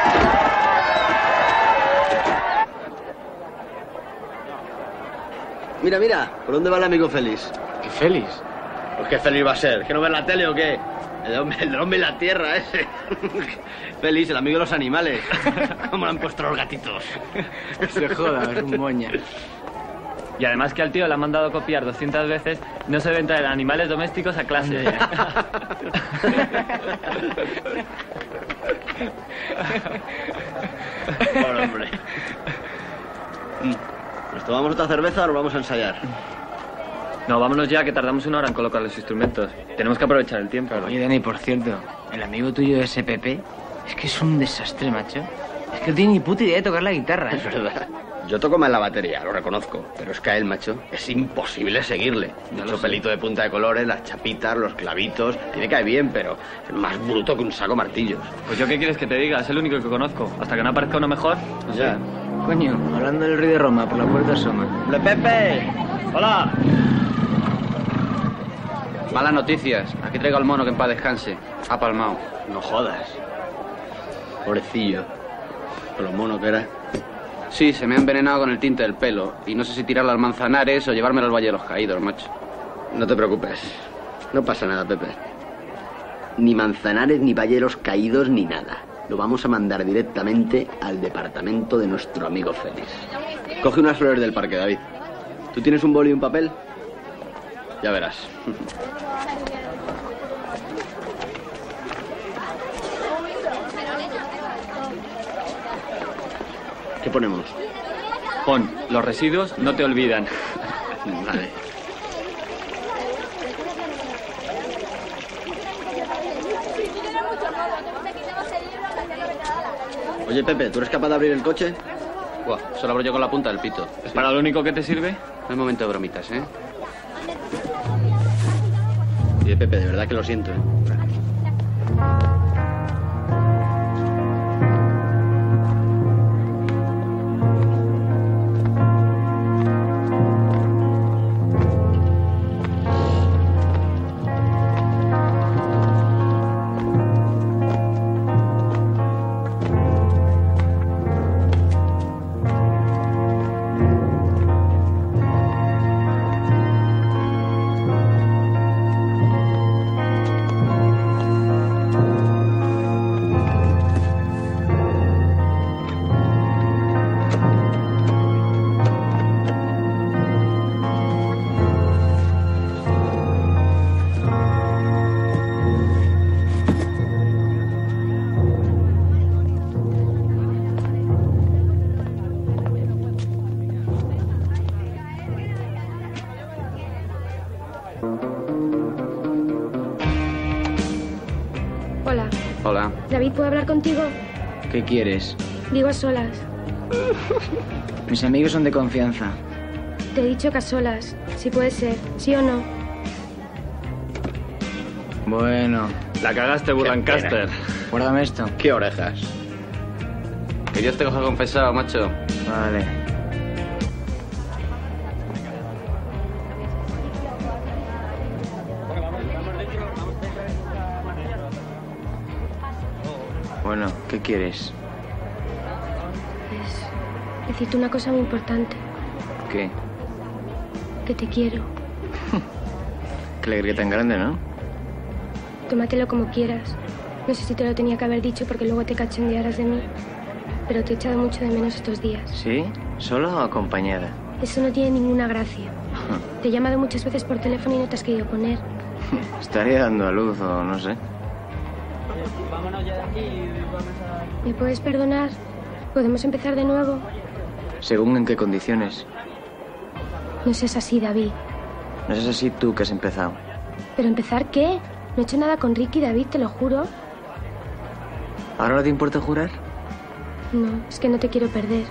Mira, mira, ¿por dónde va el amigo Félix? ¿Qué Félix? Pues qué feliz va a ser, ¿que no ves la tele o qué? El del hombre y la tierra ese. Félix, el amigo de los animales. ¿Cómo le han puesto los gatitos? Se joda, es un moña. Y además que al tío le han mandado copiar 200 veces, no se deben traer animales domésticos a clase. Pobre hombre. ¿Nos tomamos otra cerveza o nos vamos a ensayar? No, vámonos ya, que tardamos una hora en colocar los instrumentos. Tenemos que aprovechar el tiempo. Oye, Dani, por cierto, el amigo tuyo de SPP es que es un desastre, macho. Es que no tiene ni puta idea de tocar la guitarra. Es verdad. Yo toco mal la batería, lo reconozco. Pero es que a él, macho, es imposible seguirle. Mucho pelito de punta de colores, las chapitas, los clavitos. Tiene que ir bien, pero es más bruto que un saco martillos. Pues yo, ¿qué quieres que te diga? Es el único que conozco. Hasta que no aparezca uno mejor. Ya. Coño, hablando del rey de Roma, por la puerta asoma. ¡Le Pepe! ¡Hola! Malas noticias. Aquí traigo al mono que en paz descanse. Ha palmado. No jodas. Pobrecillo. Con lo mono que era. Sí, se me ha envenenado con el tinte del pelo. Y no sé si tirarlo al Manzanares o llevármelo al Valle de los Caídos, macho. No te preocupes. No pasa nada, Pepe. Ni Manzanares, ni Valleros Caídos, ni nada. Lo vamos a mandar directamente al departamento de nuestro amigo Félix. Coge unas flores del parque, David. ¿Tú tienes un boli y un papel? Ya verás. ¿Qué ponemos? Pon, los residuos no te olvidan. Vale. Oye, Pepe, ¿tú eres capaz de abrir el coche? Buah, solo abro yo con la punta del pito. ¿Es para lo único que te sirve? No es momento de bromitas, ¿eh? Oye, Pepe, de verdad que lo siento, ¿eh? Hola. David, ¿puedo hablar contigo? ¿Qué quieres? Digo a solas. Mis amigos son de confianza. Te he dicho que a solas. Si puede ser. ¿Sí o no? Bueno. La cagaste, Burlancaster. Guárdame esto. ¿Qué orejas? Que Dios te coja confesado, macho. Vale. Bueno, ¿qué quieres? Decirte una cosa muy importante. ¿Qué? Que te quiero. Qué alegría tan grande, ¿no? Tómatelo como quieras. No sé si te lo tenía que haber dicho porque luego te cachondearas de mí. Pero te he echado mucho de menos estos días. ¿Sí? ¿Sola o acompañada? Eso no tiene ninguna gracia. Te he llamado muchas veces por teléfono y no te has querido poner. Estaría dando a luz o no sé. Vámonos ya de aquí y vamos a... ¿Me puedes perdonar? ¿Podemos empezar de nuevo? ¿Según en qué condiciones? No seas así, David. No seas así tú que has empezado. ¿Pero empezar qué? No he hecho nada con Ricky, David, te lo juro. ¿Ahora no te importa jurar? No, es que no te quiero perder.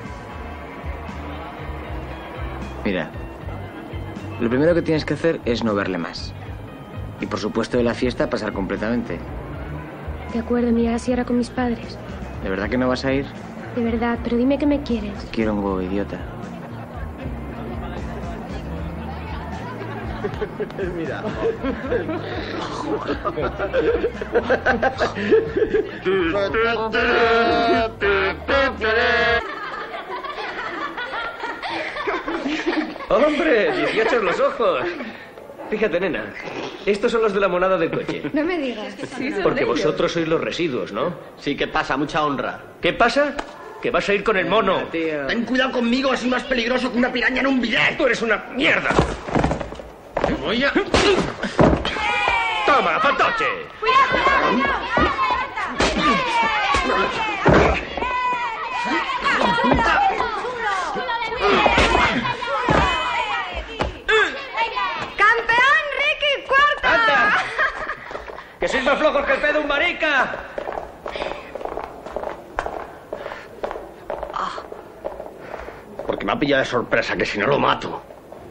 Mira, lo primero que tienes que hacer es no verle más. Y por supuesto de la fiesta pasar completamente. De acuerdo, mira la sierra con mis padres. ¿De verdad que no vas a ir? De verdad, pero dime que me quieres. Quiero un huevo, idiota. Mira. ¡Hombre! 18 en los ojos. Fíjate, nena. Estos son los de la monada del coche. No me digas. Porque vosotros sois los residuos, ¿no? Sí, ¿qué pasa? Mucha honra. ¿Qué pasa? Que vas a ir con el mono. Ten cuidado conmigo, así más peligroso que una piraña en un billar. Tú eres una mierda. Te voy a... ¡Toma, fantoche! ¡Campeón, Ricky, cuarto! ¡Anda! ¡Que sois más flojos que el pedo de un marica! Porque me ha pillado de sorpresa, que si no lo mato.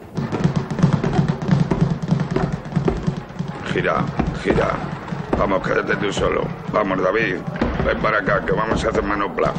Gira, gira. Vamos, quédate tú solo. Vamos, David. Ven para acá, que vamos a hacer manopla.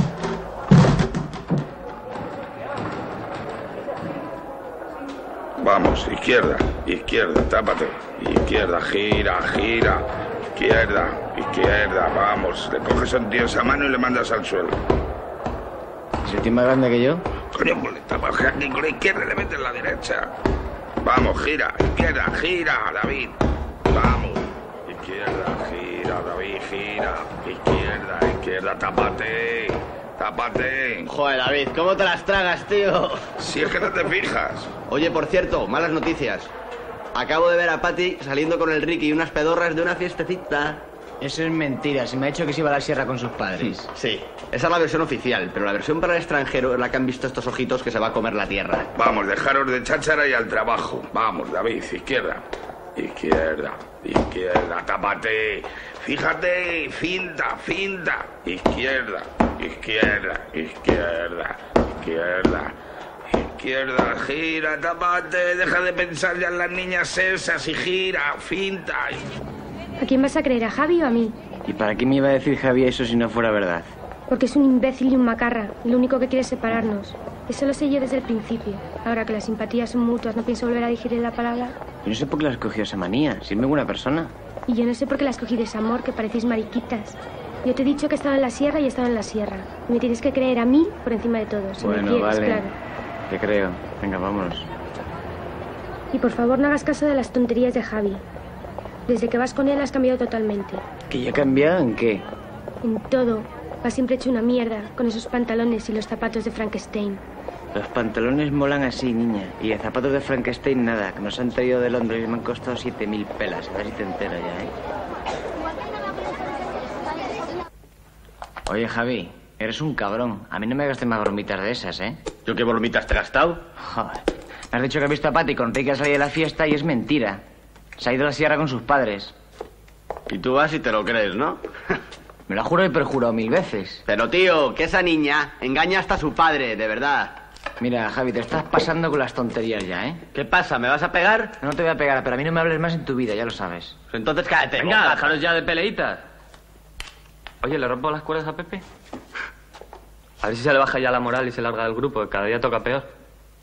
Vamos, izquierda, izquierda, tápate. Izquierda, gira, gira. Izquierda, izquierda, vamos. Le coges a un tío esa mano y le mandas al suelo. ¿Es el tío más grande que yo? Coño, pues le tapas aquí con la izquierda y le metes la derecha. Vamos, gira, izquierda, gira, David. Vamos. Izquierda, gira, David, gira. Izquierda, izquierda, tápate. Tápate. Joder, David, ¿cómo te las tragas, tío? Si es que no te fijas. Oye, por cierto, malas noticias. Acabo de ver a Patty saliendo con el Ricky y unas pedorras de una fiestecita. Eso es mentira. Se me ha dicho que se iba a la sierra con sus padres. Sí, esa es la versión oficial, pero la versión para el extranjero es la que han visto estos ojitos que se va a comer la tierra. Vamos, dejaros de cháchara y al trabajo. Vamos, David, izquierda. Izquierda, izquierda, tápate. Fíjate, finta, finta. Izquierda, izquierda, izquierda, izquierda. Izquierda, gira, tápate. Deja de pensar ya en las niñas esas y gira, finta. ¿A quién vas a creer, a Javi o a mí? ¿Y para qué me iba a decir Javi eso si no fuera verdad? Porque es un imbécil y un macarra. Y lo único que quiere es separarnos. Eso lo sé yo desde el principio. Ahora que las simpatías son mutuas, no pienso volver a digerir la palabra. Yo no sé por qué la has cogido esa manía. Si es muy buena persona. Y yo no sé por qué la has cogido ese amor, que parecéis mariquitas. Yo te he dicho que he estado en la sierra y he estado en la sierra. Y me tienes que creer a mí por encima de todo. Si bueno, me quieres, vale. claro. Te creo. Venga, vámonos. Y por favor no hagas caso de las tonterías de Javi. Desde que vas con él has cambiado totalmente. ¿Que yo he cambiado en qué? En todo. Vas siempre hecho una mierda, con esos pantalones y los zapatos de Frankenstein. Los pantalones molan así, niña. Y el zapato de Frankenstein nada, que nos han traído de Londres y me han costado 7.000 pelas. A ver si te enteras ya, ¿eh? Oye, Javi, eres un cabrón. A mí no me gastes más bromitas de esas, ¿eh? ¿Yo qué bromitas te he gastado? Joder. Me has dicho que has visto a Patty con Ricky a salir de la fiesta y es mentira. Se ha ido a la sierra con sus padres. Y tú vas y te lo crees, ¿no? Me lo ha jurado y perjurado 1000 veces. Pero tío, que esa niña engaña hasta a su padre, de verdad. Mira, Javi, te estás pasando con las tonterías ya, ¿eh? ¿Qué pasa? ¿Me vas a pegar? No te voy a pegar, pero a mí no me hables más en tu vida, ya lo sabes. Entonces cállate. Venga, dejaros ya de peleitas. Oye, ¿le rompo las cuerdas a Pepe? A ver si se le baja ya la moral y se larga del grupo, que cada día toca peor.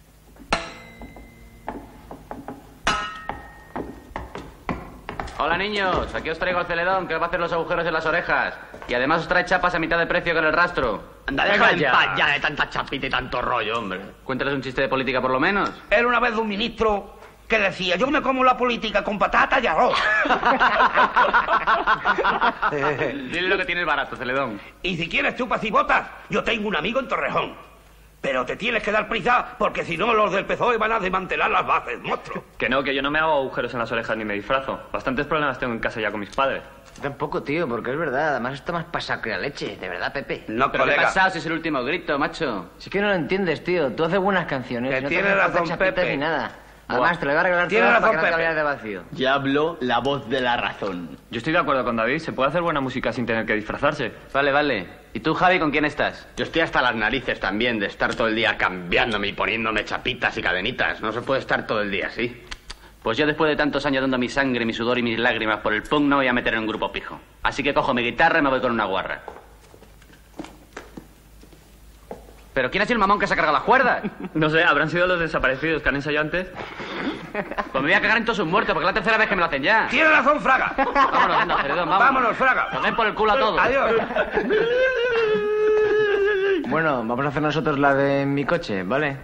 Hola niños, aquí os traigo el celedón que os va a hacer los agujeros en las orejas. Y además os trae chapas a mitad de precio con el rastro. Anda, déjame en paz ya de tanta chapita y tanto rollo, hombre. Cuéntales un chiste de política por lo menos. Era una vez un ministro que decía, yo me como la política con patata y arroz. Dile lo que tienes barato, celedón. Y si quieres chupas y botas, yo tengo un amigo en Torrejón. Pero te tienes que dar prisa, porque si no los del PSOE van a desmantelar las bases, monstruo. Que no, que yo no me hago agujeros en las orejas ni me disfrazo. Bastantes problemas tengo en casa ya con mis padres. Tampoco, tío, porque es verdad. Además, esto más pasado que la leche. De verdad, Pepe. No, pero ¿qué ha pasado si es el último grito, macho? Si es que no lo entiendes, tío. Tú haces buenas canciones. Que no tiene te hace razón, chapitas Pepe. ni nada. Además, te lo voy a regalar Tiene todo razón, para que no te Pepe. vayas de vacío. Ya habló la voz de la razón. Yo estoy de acuerdo con David. Se puede hacer buena música sin tener que disfrazarse. Vale, vale. ¿Y tú, Javi, con quién estás? Yo estoy hasta las narices también de estar todo el día cambiándome y poniéndome chapitas y cadenitas. No se puede estar todo el día así. Pues yo después de tantos años dando mi sangre, mi sudor y mis lágrimas por el punk no voy a meter en un grupo pijo. Así que cojo mi guitarra y me voy con una guarra. ¿Pero quién ha sido el mamón que se ha cargado las cuerdas? No sé, ¿habrán sido los desaparecidos que han ensayado antes? Pues me voy a cagar en todos sus muertos, porque es la tercera vez que me lo hacen ya. Tiene razón, Fraga. Vámonos, anda, Geredón, vámonos. Vámonos, Fraga. Nos den por el culo a todos. Adiós. Bueno, vamos a hacer nosotros la de mi coche, ¿vale?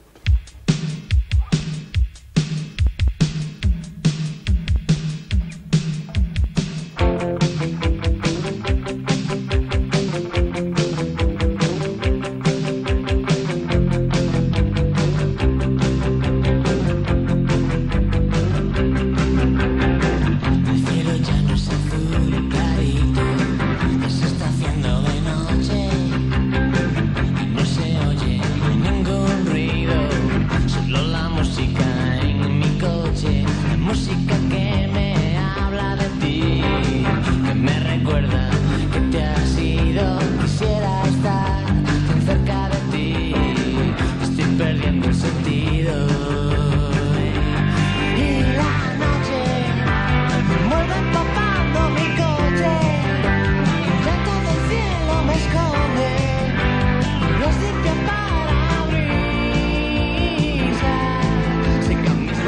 El cielo ya no es azul clarito, ya se está haciendo de noche y no se oye ningún ruido, solo la música en mi coche, la música que me habla de ti, que me recuerda que te has ido, quisiera estar tan cerca de ti, estoy perdiendo el sentido. Y la noche vuelve empapando mi coche, el llanto del cielo me esconde, los limpios parabrisas secan mis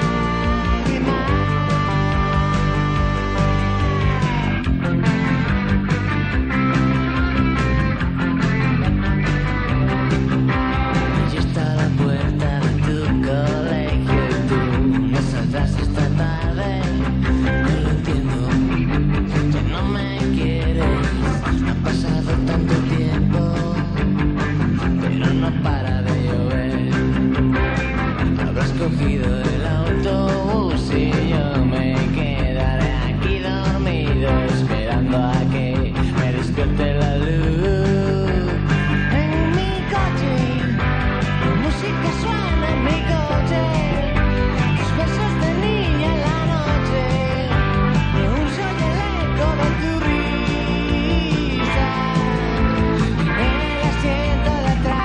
lágrimas. Y está la puerta de tu colegio y tú no saldrás esta tarde. No lo entiendo, ya no me quieres. Ha pasado tanto tiempo, pero no para de llover. Habrás cogido el autobús y yo me quedaré aquí dormido esperando a que me despierte la luz. En mi coche, la música suena en mi coche, tus besos de niña en la noche, y aún soy el eco de tu risa en el asiento de atrás.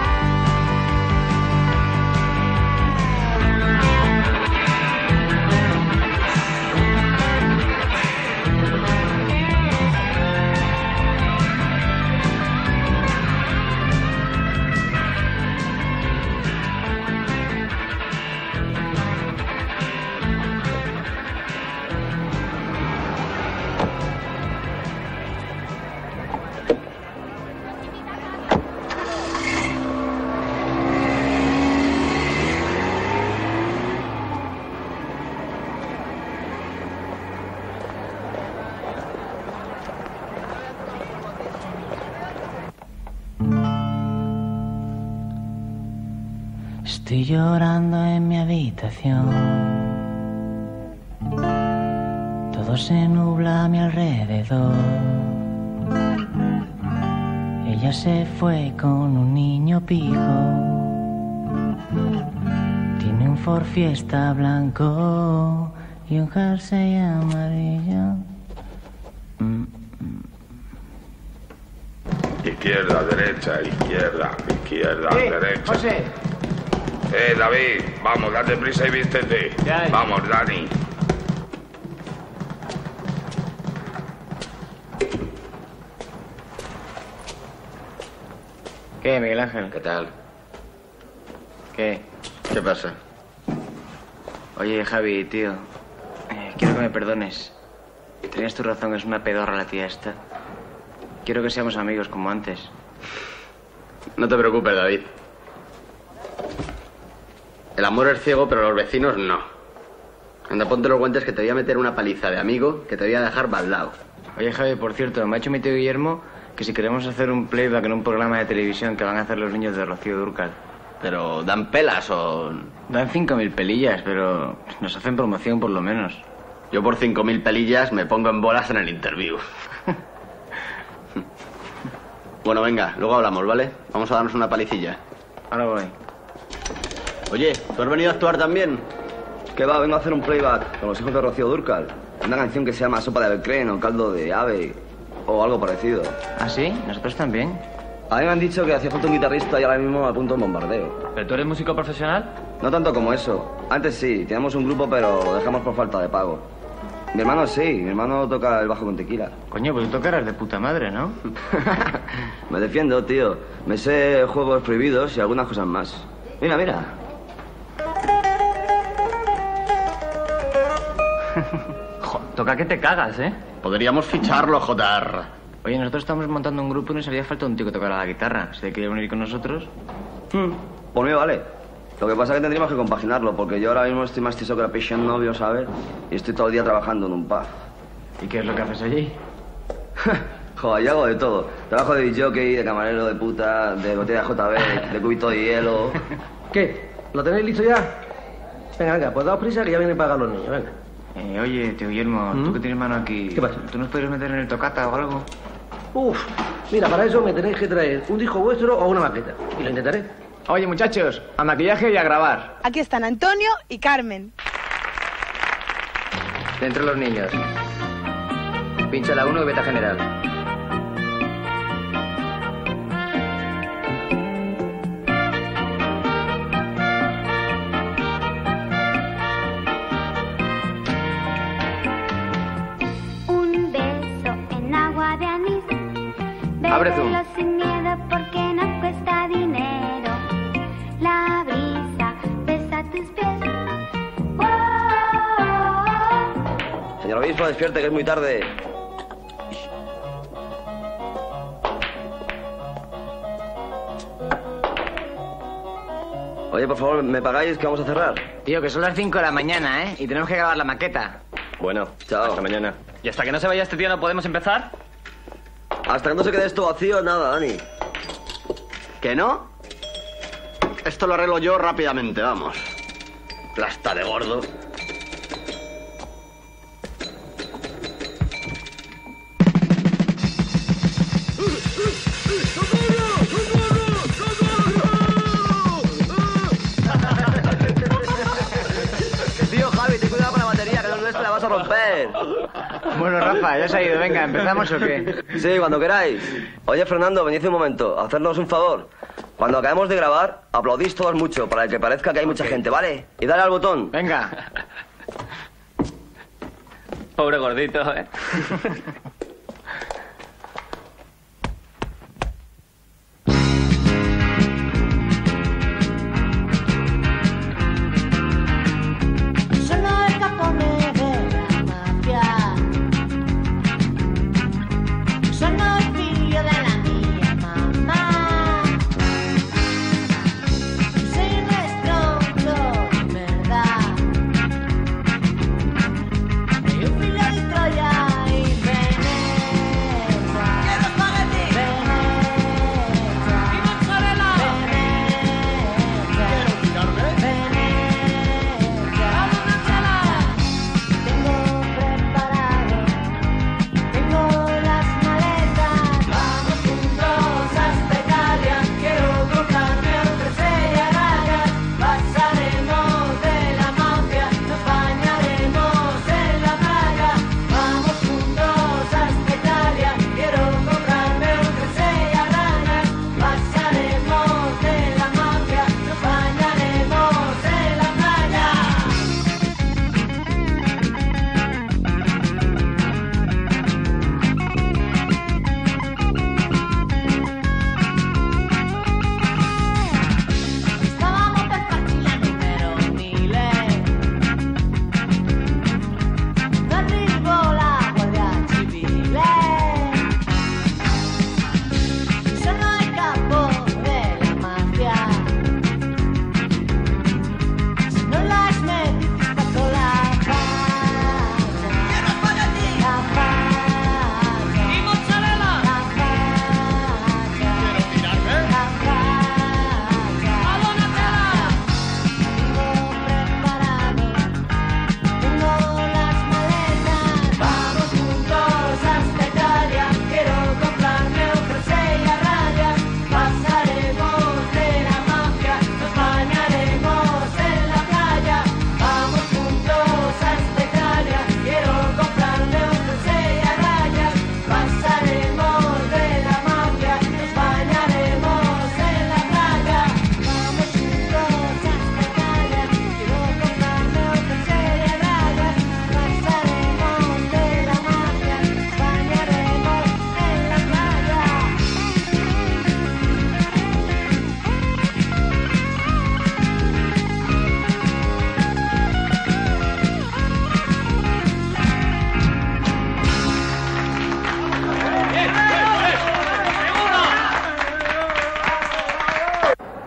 Estoy llorando en mi habitación, todo se nubla a mi alrededor. Ella se fue con un niño pijo, tiene un Ford Fiesta blanco y un jersey amarillo. izquierda, derecha, izquierda, izquierda, derecha. José. David, vamos, date prisa y vístete. Vamos, Dani. ¿Qué, Miguel Ángel? ¿Qué tal? ¿Qué? ¿Qué pasa? Oye, Javi, tío. Quiero que me perdones. Tenías tu razón, es una pedorra la tía esta. Quiero que seamos amigos como antes. No te preocupes, David. El amor es ciego, pero los vecinos no. Anda, ponte los guantes que te voy a meter una paliza de amigo que te voy a dejar baldao. Oye, Javi, por cierto, me ha dicho mi tío Guillermo que si queremos hacer un playback en un programa de televisión que van a hacer los niños de Rocío Dúrcal. ¿Pero dan pelas o...? Dan 5.000 pelillas, pero nos hacen promoción por lo menos. Yo por 5.000 pelillas me pongo en bolas en el interview. Bueno, venga, luego hablamos, ¿vale? Vamos a darnos una palicilla. Ahora voy. Oye, ¿tú has venido a actuar también? Que va, vengo a hacer un playback con los hijos de Rocío Dúrcal. Una canción que se llama Sopa de Belcrén o Caldo de Ave o algo parecido. ¿Ah, sí? ¿Nosotros también? A mí me han dicho que hacía falta un guitarrista y ahora mismo apunto un bombardeo. ¿Pero tú eres músico profesional? No tanto como eso. Antes sí, teníamos un grupo pero lo dejamos por falta de pago. Mi hermano sí, mi hermano toca el bajo con tequila. Coño, pues tú tocarás de puta madre, ¿no? Me defiendo, tío. Me sé juegos prohibidos y algunas cosas más. Mira, mira. Toca que te cagas, ¿eh? Podríamos ficharlo, Jotar. Oye, nosotros estamos montando un grupo y nos haría falta un tío que tocara la guitarra. ¿Se quiere unir con nosotros? Por mí vale. Lo que pasa es que tendríamos que compaginarlo, porque yo ahora mismo estoy más tiso que la peixe en novio, ¿sabes? Y estoy todo el día trabajando en un pub. ¿Y qué es lo que haces allí? Joder, yo hago de todo. Trabajo de disjockey, de camarero, de puta, de botella de JB, de cubito de hielo. ¿Qué? ¿Lo tenéis listo ya? Venga, venga, pues daos prisa que ya vienen para pagar los niños, venga. Oye, tío Guillermo, tú que tienes mano aquí... ¿Qué pasa? ¿Tú nos podrías meter en el tocata o algo? Uf, mira, para eso me tenéis que traer un disco vuestro o una maqueta. Y lo intentaré. Oye, muchachos, a maquillaje y a grabar. Aquí están Antonio y Carmen. Dentro los niños. Pincha la 1 y vete a general. Un beso en agua de anís. Abre zoom. Bébelo sin miedo porque no cuesta dinero. La brisa besa tus pies. Señor obispo, despierte, que es muy tarde. Oye, por favor, ¿me pagáis que vamos a cerrar? Tío, que son las 5 de la mañana, ¿eh? Y tenemos que grabar la maqueta. Bueno, chao. Hasta mañana. ¿Y hasta que no se vaya este tío no podemos empezar? Hasta que no se quede esto vacío, nada, Dani. ¿Que no? Esto lo arreglo yo rápidamente, vamos. Plasta de gordo. Tío, Javi, ten cuidado con la batería, que no ves que la vas a romper. Bueno, Rafa, ya se ha ido. Venga, ¿empezamos o qué? Sí, cuando queráis. Oye, Fernando, venid un momento. Hacernos un favor. Cuando acabemos de grabar, aplaudís todos mucho para que parezca que hay mucha gente, ¿vale? Y dale al botón. Venga. Pobre gordito, ¿eh? Sono il capone della mafia. Sono il figlio della mia mamma. Sei un stronzo di merda. E un figlio di Troia in Venezia.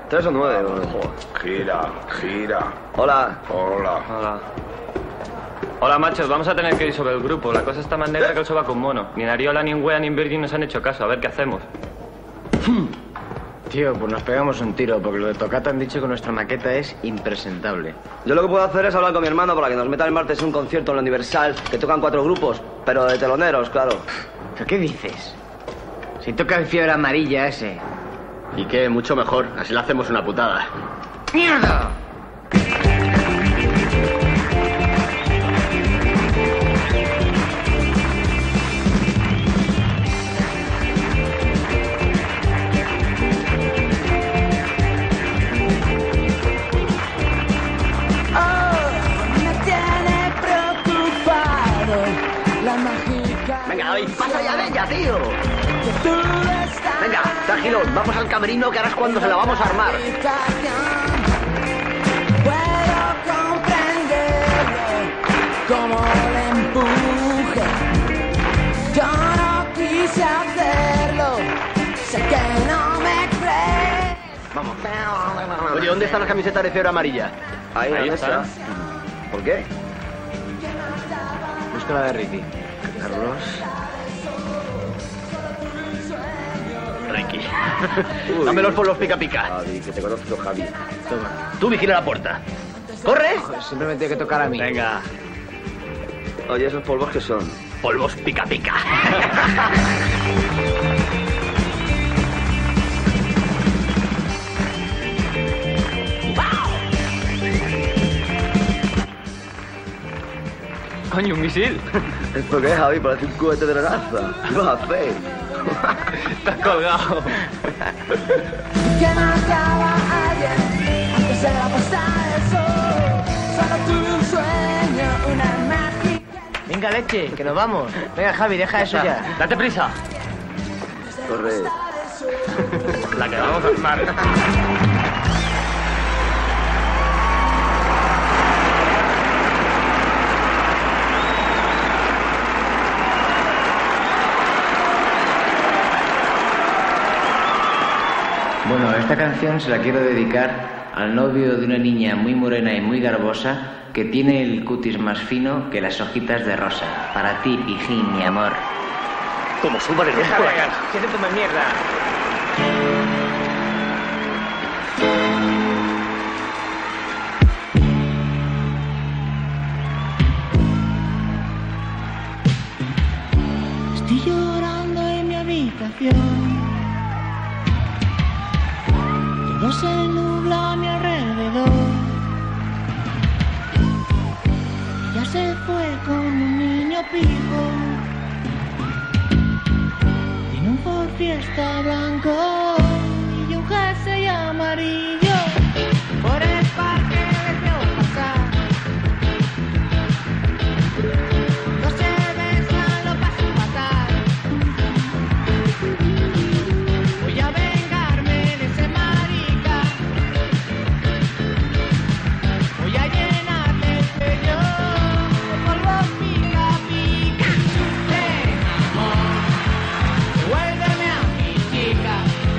3 o 9. Gira, gira. Hola. Hola. Hola. Hola, machos, vamos a tener que ir sobre el grupo. La cosa está más negra que el sobaco con mono. Ni Nariola, ni Wea, ni Virgin nos han hecho caso. A ver qué hacemos. Tío, pues nos pegamos un tiro, porque lo de Tocata han dicho que nuestra maqueta es impresentable. Yo lo que puedo hacer es hablar con mi hermano para que nos metan el martes en un concierto en la Universal, que tocan 4 grupos, pero de teloneros, claro. ¿Pero qué dices? Si toca el Fiebre Amarilla ese. ¿Y qué? Mucho mejor. Así le hacemos una putada. ¡Mierda! Venga, David, pasa ya de ella, tío. Venga, tranquilos, vamos al camerino que ahora es cuando se la vamos a armar. Puedo comprenderlo como le empuje. Yo no quise hacerlo, sé que no me crees. Vamos. Oye, ¿dónde están las camisetas de Fiebre Amarilla? Ahí está. ¿Por qué? Busca la de Ricky. Carlos. Ricky. Dámelos por los pica pica. Javi, que te conozco, Javi. Toma. Tú vigila la puerta. ¡Corre! Joder, siempre me tiene que tocar a mí. Venga. Oye, ¿esos polvos qué son? Polvos pica pica. Coño, un misil. ¿Esto qué es, Javi? Parece un cohete de la NASA. ¿Qué vas a hacer? Te has colgado. Que mataba a alguien antes de la puesta del sol. Solo tuve un sueño, una mágica. Venga, leche, que nos vamos. Venga, Javi, deja eso ya. Date prisa. Corre. La que vamos a armar. Bueno, esta canción se la quiero dedicar al novio de una niña muy morena y muy garbosa que tiene el cutis más fino que las hojitas de rosa. Para ti, pijín, mi amor. Como suba de Déjame, que te tome mierda. Estoy llorando en mi habitación. Todo se nubla a mi alrededor. Ella se fue con un niño pijo. Tiene un Ford Fiesta blanco y un jersey amarillo. Por el parque les veo pasar. No se besan, lo paso fatal. Voy a vengarme de ese marica. Voy a llenarle el pecho de polvo pica pica. Ven, amor, vuélveme a mi chica.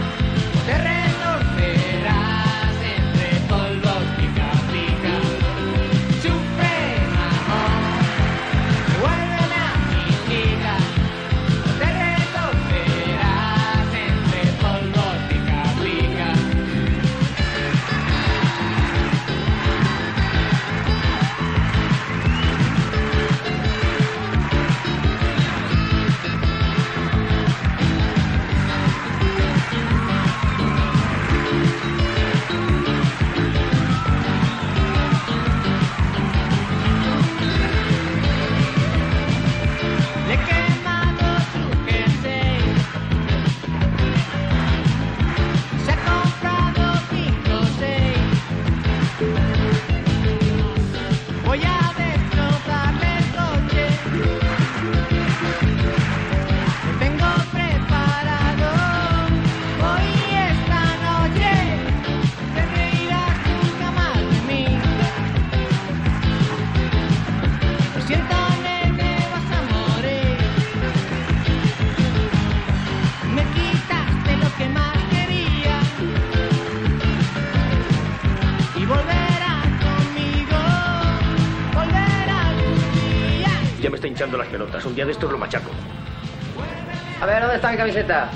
tirando las pelotas. Un día de estos lo machaco. A ver, ¿dónde está mi camiseta?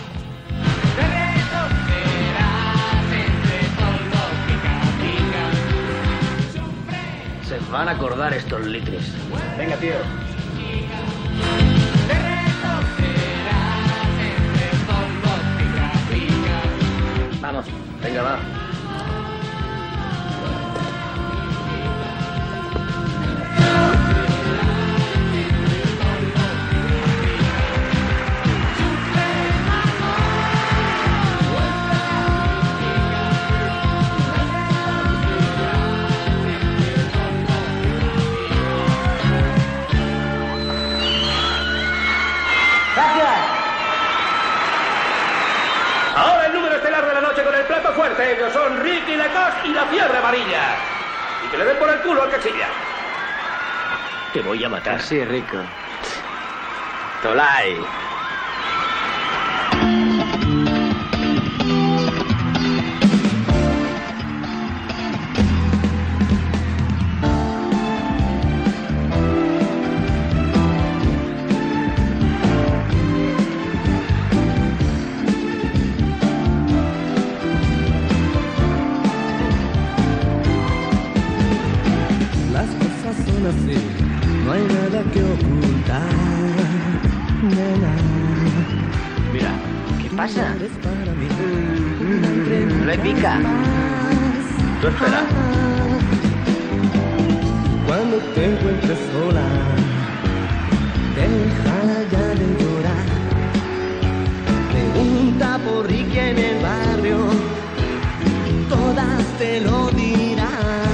Se van a acordar estos litres. Venga, tío. Vamos. Venga, va. Ahora el número estelar de la noche con el plato fuerte. Ellos son Ricky Lacoste y la Fiebre Amarilla. Y que le den por el culo al cachilla. Te voy a matar. Sí, rico. Tolai. Las cosas son así, no hay nada que ocultar, nena. Mira, ¿qué pasa? Eres para mí. Le pica. Tú espera. Cuando te encuentres sola, deja ya de llorar. Pregunta por Ricky en el barrio, todas te lo dirán.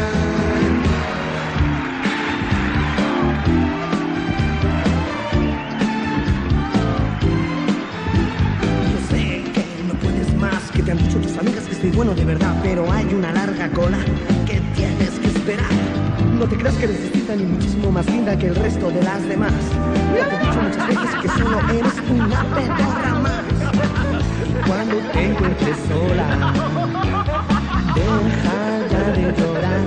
Yo sé que no puedes más, que te han dicho tus amigas que estoy bueno de verdad, pero hay una larga cola que tienes que esperar. No te creas que eres distinta ni muchísimo más linda que el resto de las demás. Ya te he dicho muchas veces que solo eres una pedorra más. Cuando te encuentres sola, deja ya de llorar.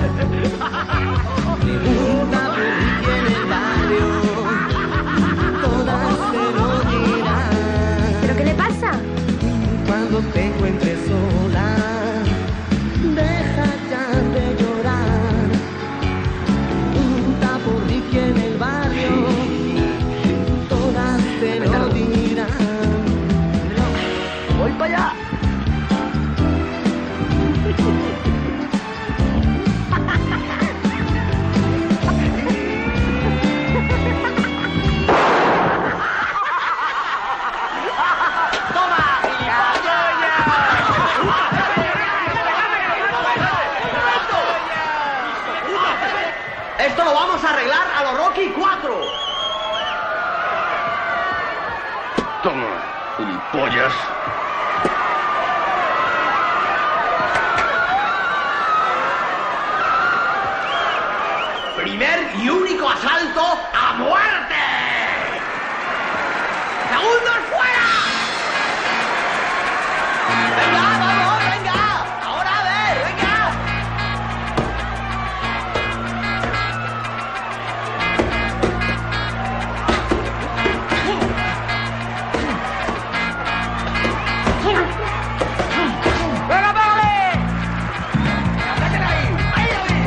Pregunta por Ricky en el barrio, todas te lo dirán. ¿Pero qué le pasa? Cuando te encuentres sola, deja ya de llorar. Pregunta por Ricky en el barrio, todas te lo dirán. ¡Voy para allá! Esto lo vamos a arreglar a lo Rocky 4. Toma, gilipollas. Primer y único asalto a muerte. ¡Segundos fuera! ¡Venga, vamos, venga! ¡Ahora a ver, venga! ¡Venga, pégale! ¡Sáquenla ahí! ¡Ahí, David!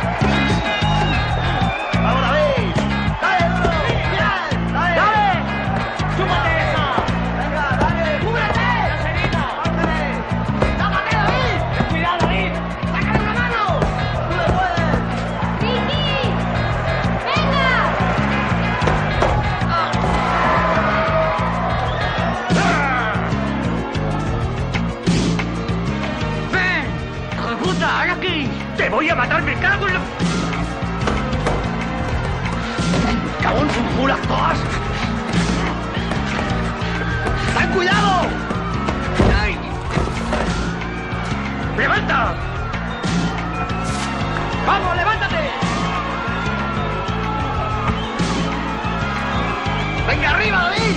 ¡Vamos, David! ¡Dale, duro! ¡Bien! ¡Dale! ¡Dale! ¡Chúpate eso! ¡Venga, dale! ¡Cúbrete! ¡Enseguida! ¡Cúbrete! ¡Tápate, David! ¡Ten cuidado, David! ¡Sácale una mano! ¡Tú le puedes! ¡Ricky! ¡Venga! ¡Ven! ¡Hijo de puta! ¡Ven aquí! ¡Te voy a matar! ¡Me cago en la... ¡Cago en sus puras todas! ¡Ten cuidado! ¡Ay! ¡Levanta! ¡Vamos, levántate! ¡Venga, arriba, David!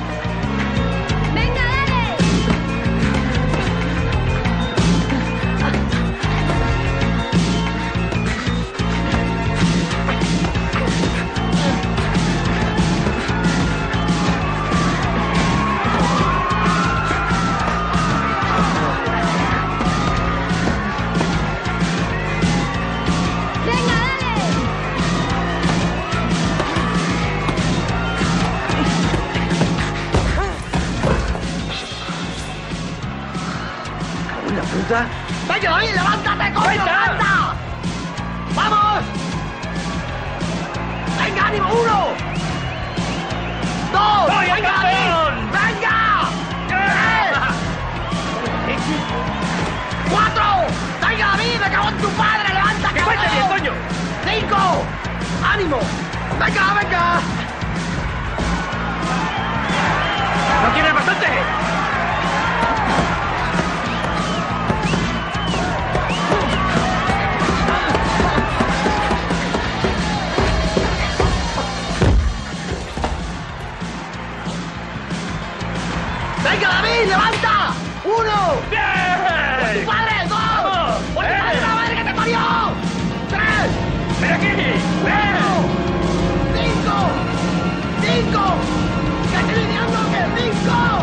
¡Venga, dale! cuenta? ¡Venga, David, levántate, coño! ¡Levanta! ¡Vamos! ¡Venga, ánimo! 1, 2, ¡Voy, venga, campeón! David, ¡venga! 3, 4, venga, David, me cago en tu padre, levanta, ¡Que cuente bien, coño! 5, ánimo, venga, venga. ¿No quieres bastante? ¡Venga, David, levanta! 1, ¡Bien! ¡por tu padre! 2, ¡por tu padre, la madre que te parió! 3, ¡Ven aquí! ¡Ven! 5, ¡que estoy diciendo que 5!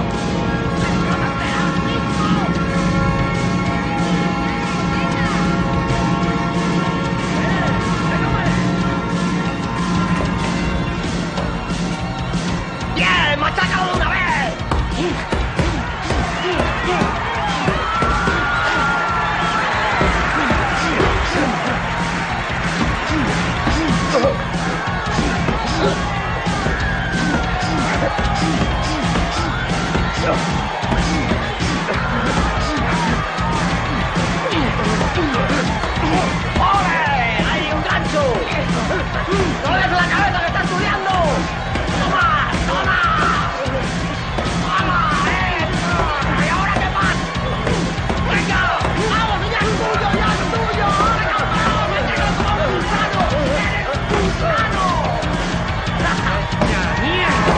¡Bien! ¡Machácalo de una vez! ¡Ole! ¡Ahí, un gancho! ¡No le des la cabeza que está estudiando! ¡Toma! ¡Toma! ¡Toma! ¿Y ahora qué más? ¡Venga! ¡Vamos! ¡Ya es tuyo! ¡Ya es tuyo! ¡Venga, vamos! ¡Me tengo como un gusano! ¡Eres un gusano! ¡Mierda!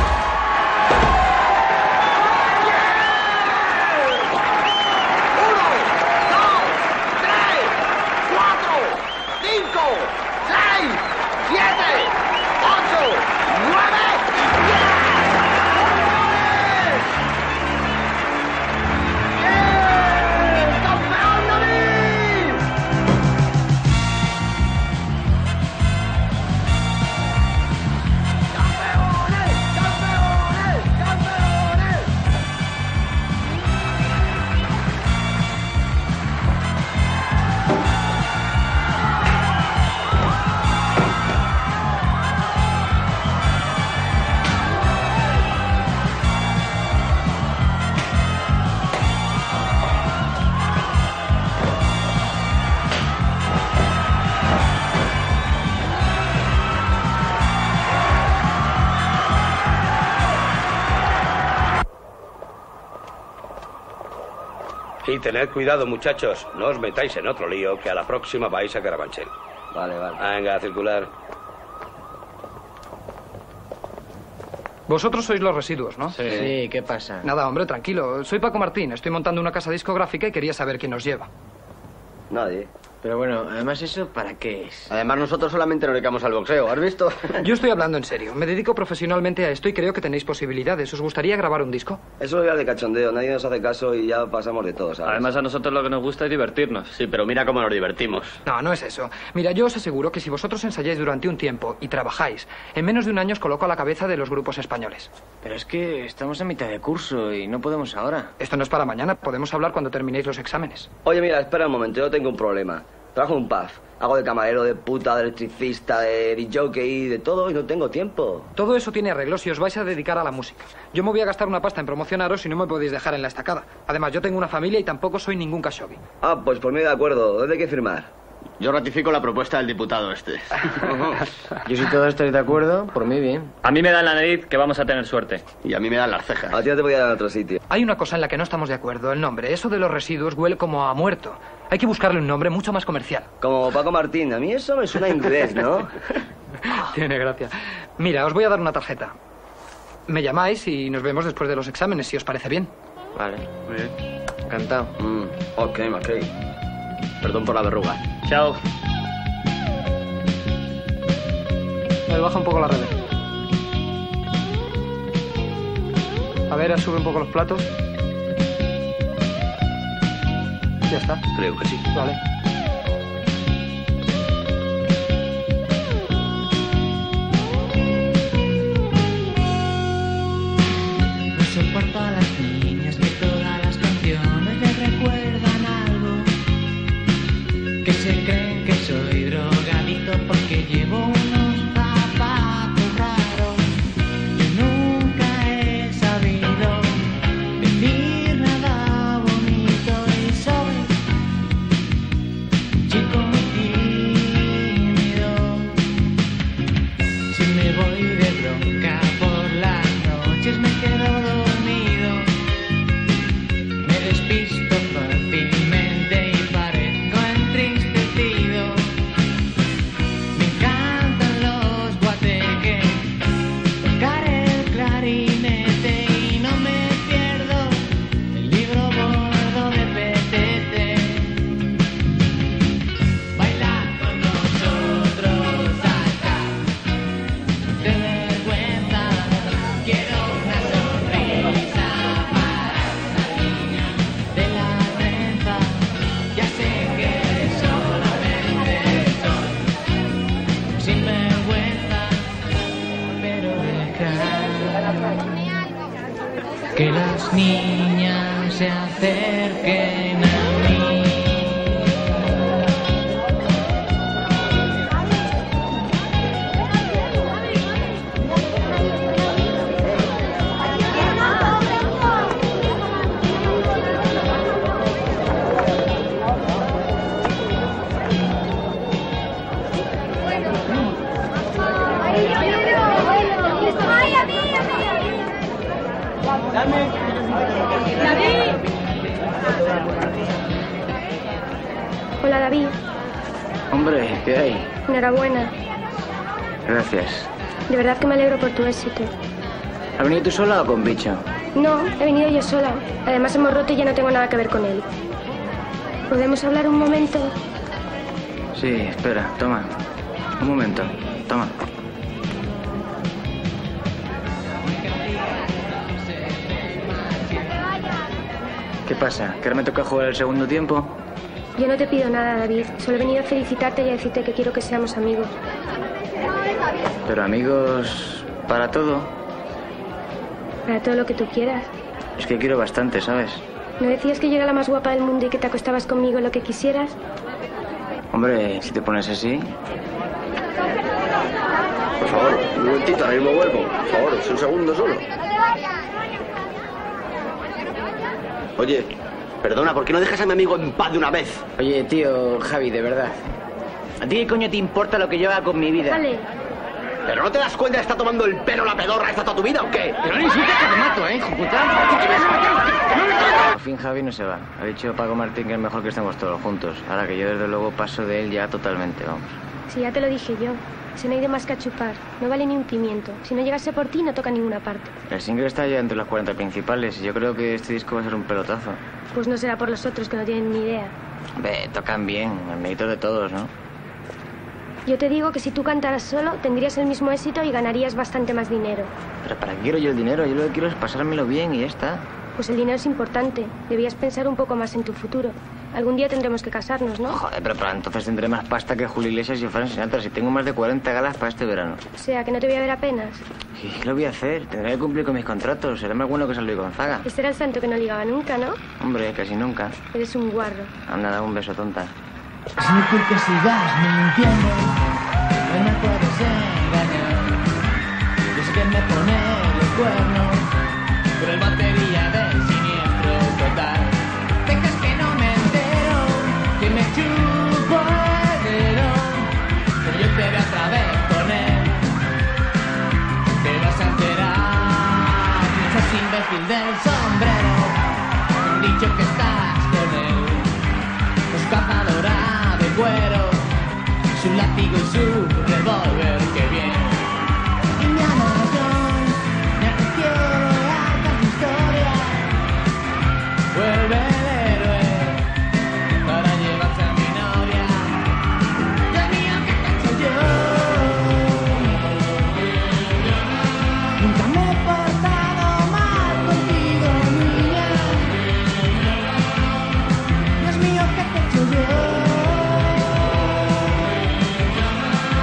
'Y tened cuidado, muchachos. No os metáis en otro lío, que a la próxima vais a Carabanchel. Vale, vale. Venga, a circular. Vosotros sois los residuos, ¿no? Sí, ¿qué pasa? Nada, hombre, tranquilo. Soy Paco Martín. Estoy montando una casa discográfica y quería saber quién nos lleva. Nadie. Pero bueno, además eso, ¿para qué es? Además nosotros solamente nos dedicamos al boxeo, ¿has visto? Yo estoy hablando en serio. Me dedico profesionalmente a esto y creo que tenéis posibilidades. ¿Os gustaría grabar un disco? Eso ya de cachondeo. Nadie nos hace caso y ya pasamos de todo, ¿sabes? Además, a nosotros lo que nos gusta es divertirnos. Sí, pero mira cómo nos divertimos. No, no es eso. Mira, yo os aseguro que si vosotros ensayáis durante un tiempo y trabajáis, en menos de un año os coloco a la cabeza de los grupos españoles. Pero es que estamos a mitad de curso y no podemos ahora. Esto no es para mañana. Podemos hablar cuando terminéis los exámenes. Oye, mira, espera un momento. Yo tengo un problema. Trabajo en un pub. Hago de camarero, de puta, de electricista, de jockey, de todo y no tengo tiempo. Todo eso tiene arreglo si os vais a dedicar a la música. Yo me voy a gastar una pasta en promocionaros y no me podéis dejar en la estacada. Además, yo tengo una familia y tampoco soy ningún Khashoggi. Ah, pues por mí de acuerdo. ¿Dónde hay que firmar? Yo ratifico la propuesta del diputado este. Yo si todos estáis de acuerdo, por mí bien. A mí me dan la nariz que vamos a tener suerte. Y a mí me dan las cejas. A ti no te voy a dar a otro sitio. Hay una cosa en la que no estamos de acuerdo, el nombre. Eso de los residuos huele como a muerto. Hay que buscarle un nombre mucho más comercial. Como Paco Martín. A mí eso me suena a inglés, ¿no? Tiene gracia. Mira, os voy a dar una tarjeta. Me llamáis y nos vemos después de los exámenes, si os parece bien. Vale, muy bien. Encantado. Ok. Perdón por la verruga. Chao. Me baja un poco la reverb. A ver, sube un poco los platos. Ya está. Creo que sí. Vale. No soporto a las niñas que todas las canciones les recuerdan algo. creen que soy drogadito porque llevo unos zapatos raros. Yo nunca he sabido decir nada bonito y soy un chico muy tímido. Si me voy de bronca por las noches me quedo dormido. Me despisto fácilmente y parezco entristecido. Me encantan los guateques, tocar el clarinete y no me pierdo el libro gordo de Petete. Baila con nosotros, salta, no te vergüenza. Quiero una sonrisa para esa niña de la trenza. Ya sé que solamente soy sin vergüenza, pero dejar que las niñas se acerquen a mí. Hola, David. Hombre, ¿qué hay? Enhorabuena. Gracias. De verdad que me alegro por tu éxito. ¿Has venido tú sola o con bicho? No, he venido yo sola. Además hemos roto y ya no tengo nada que ver con él. ¿Podemos hablar un momento? Sí, espera, toma. Un momento, toma. ¿Qué pasa? ¿Que ahora me toca jugar el segundo tiempo? Yo no te pido nada, David. Solo he venido a felicitarte y a decirte que quiero que seamos amigos. Pero amigos, ¿para todo? Para todo lo que tú quieras. Es que quiero bastante, ¿sabes? ¿No decías que yo era la más guapa del mundo y que te acostabas conmigo lo que quisieras? Hombre, si te pones así... Por favor, un momentito, ahora mismo vuelvo. Por favor, es un segundo solo. Oye, perdona, ¿por qué no dejas a mi amigo en paz de una vez? Oye, tío, Javi, de verdad. ¿A ti qué coño te importa lo que yo haga con mi vida? Vale. ¿Pero no te das cuenta que está tomando el pelo la pedorra esta toda tu vida o qué? Pero no insultes que te mato, hijo puta. Por fin Javi no se va. Ha dicho Paco Martín que es mejor que estemos todos juntos. Ahora que yo desde luego paso de él ya totalmente, vamos. Sí, ya te lo dije yo. Se no hay de más que a chupar. No vale ni un pimiento. Si no llegase por ti, no toca ninguna parte. El single está ya entre las 40 principales y yo creo que este disco va a ser un pelotazo. Pues no será por los otros que no tienen ni idea. Ve, tocan bien, el mérito de todos, ¿no? Yo te digo que si tú cantaras solo, tendrías el mismo éxito y ganarías bastante más dinero. Pero ¿para qué quiero yo el dinero? Yo lo que quiero es pasármelo bien y ya está. Pues el dinero es importante. Debías pensar un poco más en tu futuro. Algún día tendremos que casarnos, ¿no? Joder, pero para entonces tendré más pasta que Julio Iglesias y Frank Sinatra. Si tengo más de 40 galas para este verano. O sea, que no te voy a ver apenas. ¿Y qué lo voy a hacer? Tendré que cumplir con mis contratos. Será más bueno que San Luis Gonzaga. Este era el santo que no ligaba nunca, ¿no? Hombre, casi nunca. Eres un guarro. Anda, da un beso, tonta. Es inútil que sigas mintiendo, no me puedes engañar. Y es que me pone el cuerno, pero el batería del siniestro total. Dejas que no me entero, que me chupo el dedo, pero yo te veo otra vez con él. Te vas a enterar, no sos imbécil del sombrero. Me han dicho que estás con él, pues cazadora de cuero, su látigo y su revólver, que bien. Indiana Jones, ya no quiere hartas historias. Vuelve el héroe para llevarse a mi novia. Dios mío, ¿qué te he hecho yo? Nunca me he portado mal contigo, niña. Dios mío, ¿qué te he hecho yo?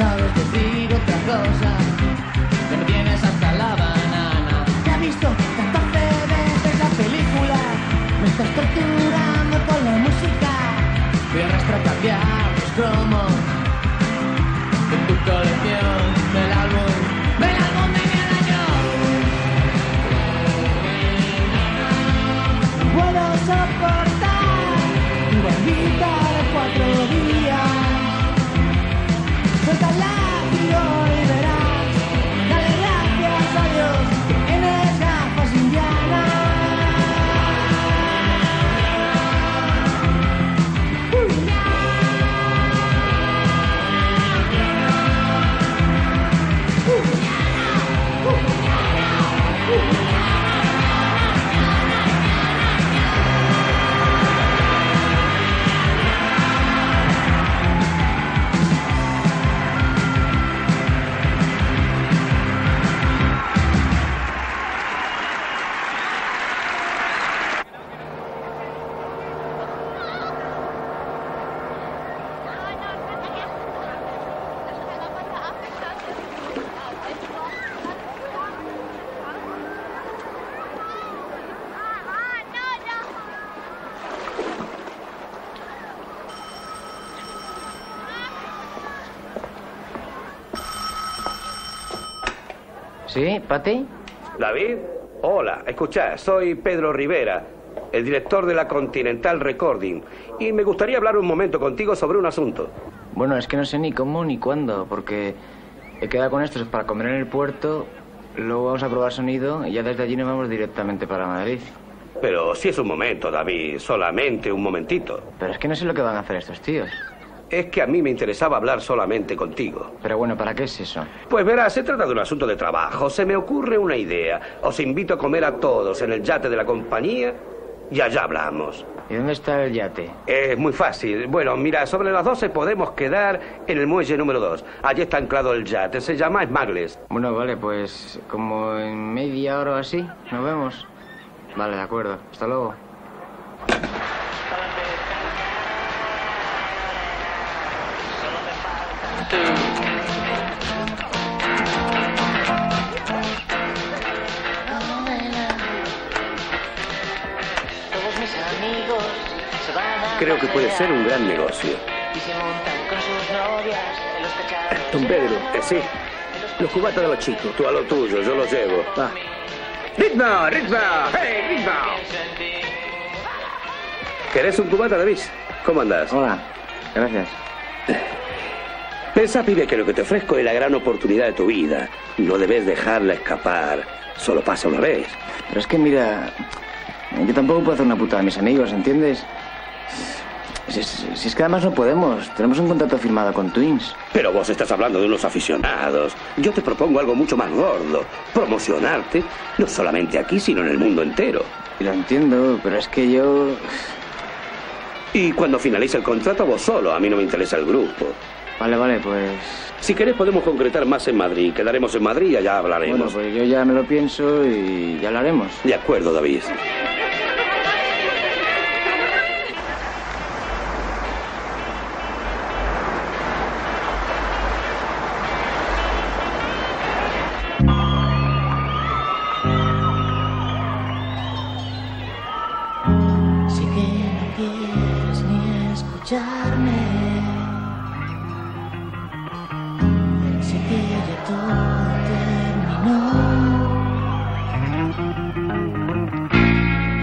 sabes decir otra cosa. Ya me tienes hasta la banana. Ya he visto 14 veces la película. Me estás torturando con la música. Voy a arrastrar a cambiar los cromos de tu colección del álbum de cada año. No puedo soportar tu bandita de 4 días. Suelta el látigo y verás. Dale gracias a Dios que tienes gafas indianas. ¿Sí, Pati? ¿David? Hola, escucha, soy Pedro Rivera, el director de la Continental Recording, y me gustaría hablar un momento contigo sobre un asunto. Bueno, es que no sé ni cómo ni cuándo, porque he quedado con estos para comer en el puerto, luego vamos a probar sonido y ya desde allí nos vamos directamente para Madrid. Pero si es un momento, David, solamente un momentito. Pero es que no sé lo que van a hacer estos tíos. Es que a mí me interesaba hablar solamente contigo. Pero bueno, ¿para qué es eso? Pues verás, se trata de un asunto de trabajo. Se me ocurre una idea. Os invito a comer a todos en el yate de la compañía y allá hablamos. ¿Y dónde está el yate? Es muy fácil. Bueno, mira, sobre las 12 podemos quedar en el muelle número 2. Allí está anclado el yate. Se llama Smuggles. Bueno, vale, pues como en media hora o así, nos vemos. Vale, de acuerdo. Hasta luego. Creo que puede ser un gran negocio. Don Pedro, Sí. los cubatas de los chicos. Tú a lo tuyo, yo lo llevo. Ah. ¡Ritmo! ¡Ritmo! ¡Hey, ritmo! ¿Querés un cubata, David? ¿Cómo andas? Hola, gracias. Pensa, pibe, que lo que te ofrezco es la gran oportunidad de tu vida. No debes dejarla escapar. Solo pasa una vez. Pero es que mira, yo tampoco puedo hacer una puta a mis amigos, ¿entiendes? Si es que además no podemos. Tenemos un contrato firmado con Twins. Pero vos estás hablando de unos aficionados. Yo te propongo algo mucho más gordo. Promocionarte, no solamente aquí, sino en el mundo entero. Y lo entiendo, pero es que yo... Y cuando finalice el contrato, vos solo. A mí no me interesa el grupo. Vale, pues... Si querés podemos concretar más en Madrid. Quedaremos en Madrid y allá hablaremos. Bueno, pues yo ya me lo pienso y ya lo haremos. De acuerdo, David. Sé que no quieres ni escucharme. Sé que ya todo terminó.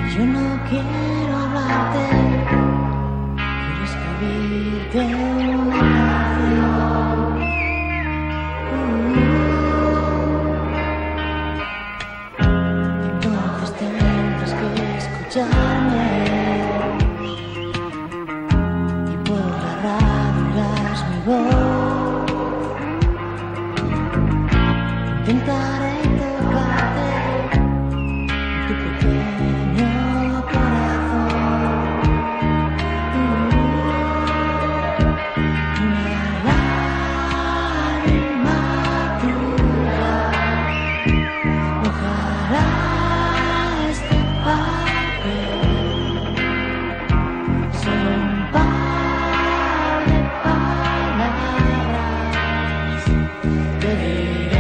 te diré.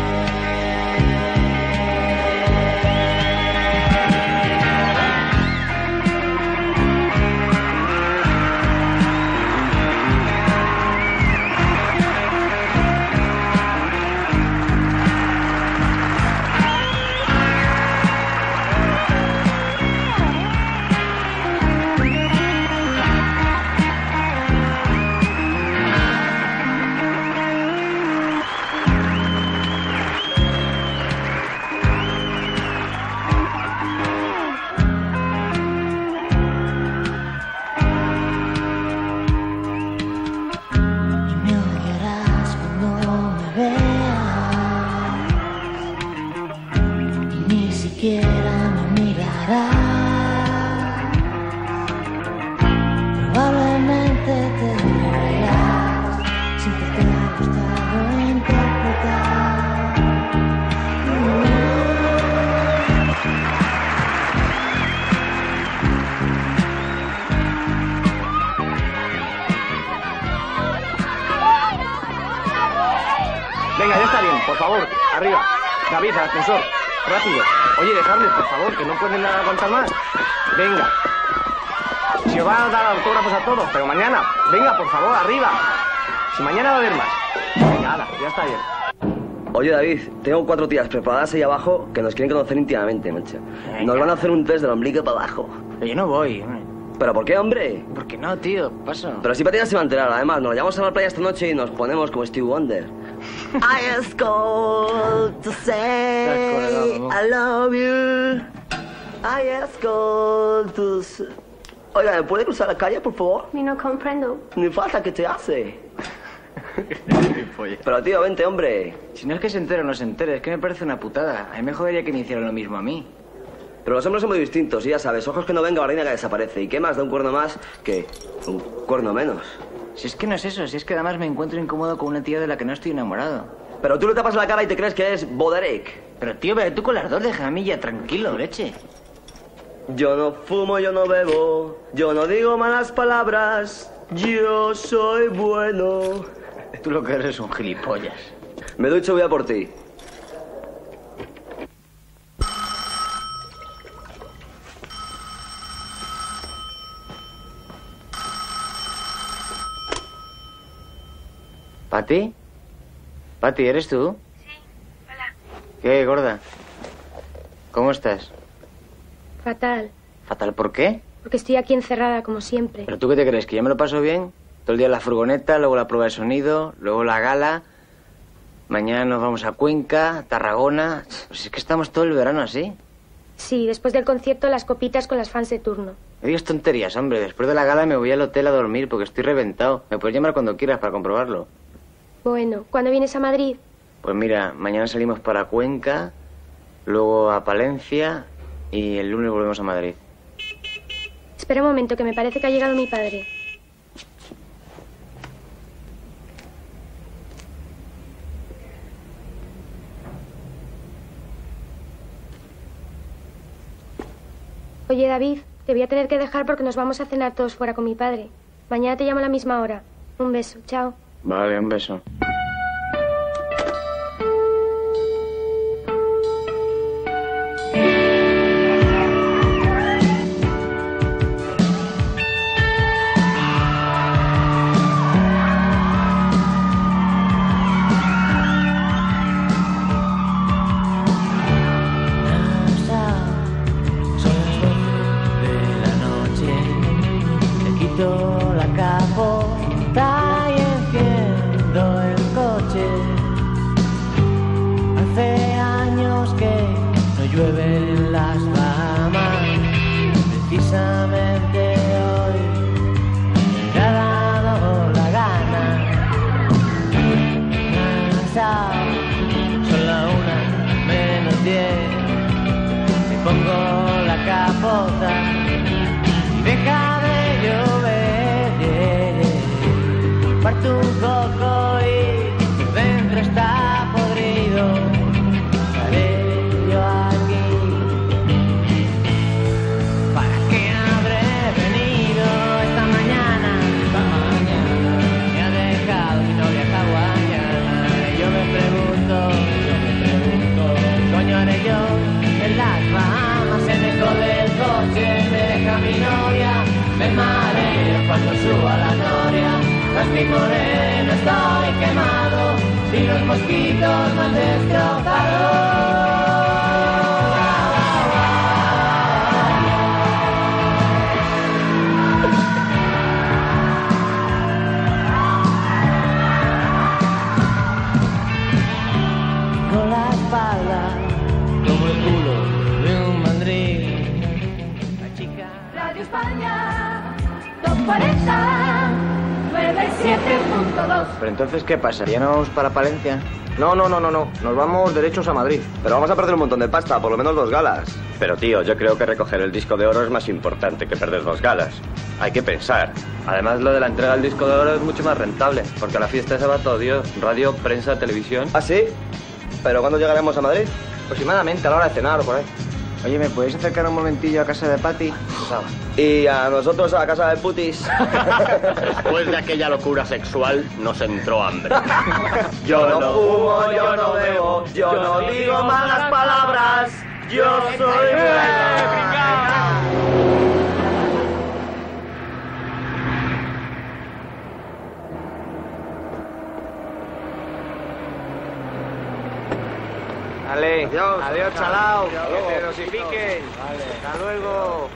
Venga, ya está bien, por favor, arriba. David, al ascensor, rápido. Oye, dejadles, por favor, que no pueden aguantar más. Venga. Si os van a dar autógrafos a todos, pero mañana, venga, por favor, arriba. Si mañana va a haber más. Venga, hala, ya está bien. Oye, David, tengo 4 tías preparadas ahí abajo que nos quieren conocer íntimamente, macho. Nos van a hacer un test del ombligo para abajo. Pero yo no voy, hombre. ¿Pero por qué, hombre? ¿Por qué no, tío? Paso. Pero si Patina se va a enterar, además, nos la llevamos a la playa esta noche y nos ponemos como Stevie Wonder. I just called to say I love you. I just called to say... Oiga, ¿me puede cruzar la calle, por favor? No comprendo. Ni falta que te hace. Pero, tío, vente, hombre. Si no es que se entere o no se entere, es que me parece una putada. A mí me jodería que me hicieran lo mismo a mí. Pero los hombres son muy distintos, y ya sabes, ojos que no venga, barrina que desaparece. ¿Y qué más da un cuerno más que un cuerno menos? Si es que no es eso, si es que además me encuentro incómodo con una tía de la que no estoy enamorado. Pero tú le tapas la cara y te crees que es Boderick. Pero tío, pero tú con las dos, déjame a mí ya tranquilo, leche. Yo no fumo, yo no bebo, yo no digo malas palabras, yo soy bueno. Tú lo que eres es un gilipollas. Me ducho, voy a por ti. ¿Pati? ¿Pati, eres tú? Sí, hola. ¿Qué, gorda? ¿Cómo estás? Fatal, ¿Fatal por qué? porque estoy aquí encerrada como siempre. ¿Pero tú qué te crees? ¿Que yo me lo paso bien? Todo el día en la furgoneta, luego la prueba de sonido, luego la gala. Mañana nos vamos a Cuenca, a Tarragona. Pues es que estamos todo el verano así. Sí, después del concierto las copitas con las fans de turno. No digas tonterías, hombre. Después de la gala me voy al hotel a dormir porque estoy reventado. Me puedes llamar cuando quieras para comprobarlo. Bueno, ¿cuándo vienes a Madrid? Pues mira, mañana salimos para Cuenca, luego a Palencia y el lunes volvemos a Madrid. Espera un momento, que me parece que ha llegado mi padre. Oye, David, te voy a tener que dejar porque nos vamos a cenar todos fuera con mi padre. Mañana te llamo a la misma hora. Un beso, chao. Vale, un beso. La capota y enciendo el coche. Hace años que no llueve en las Bahamas. Precisamente hoy me ha dado la gana. Son la 1:10. Me pongo la capota y deja de llover. Parto un coco y por dentro está podrido. Estaré yo aquí. ¿Para qué habré venido esta mañana? Me ha dejado mi novia hawaiana. Estoy moreno, estoy quemado, y los mosquitos me han destrozado. Con la espalda como el culo de un mandril. La chica. Radio España, Top 40, 97.2. Pero entonces, ¿qué pasa? ¿Ya no vamos para Palencia? No. Nos vamos derechos a Madrid. Pero vamos a perder un montón de pasta, por lo menos 2 galas. Pero tío, yo creo que recoger el disco de oro es más importante que perder 2 galas. Hay que pensar. Además, lo de la entrega del disco de oro es mucho más rentable, porque a la fiesta se va todo Dios. Radio, prensa, televisión. ¿Ah, sí? ¿Pero cuándo llegaremos a Madrid? Aproximadamente a la hora de cenar o por ahí. Oye, ¿me podéis acercar un momentillo a casa de Patty? Y a nosotros a la casa de Putis. Después de aquella locura sexual, nos entró hambre. Yo no fumo, yo no bebo, yo no digo malas palabras. Yo soy Vale, adiós, chalao. Que te dosifiquen. Vale, hasta luego.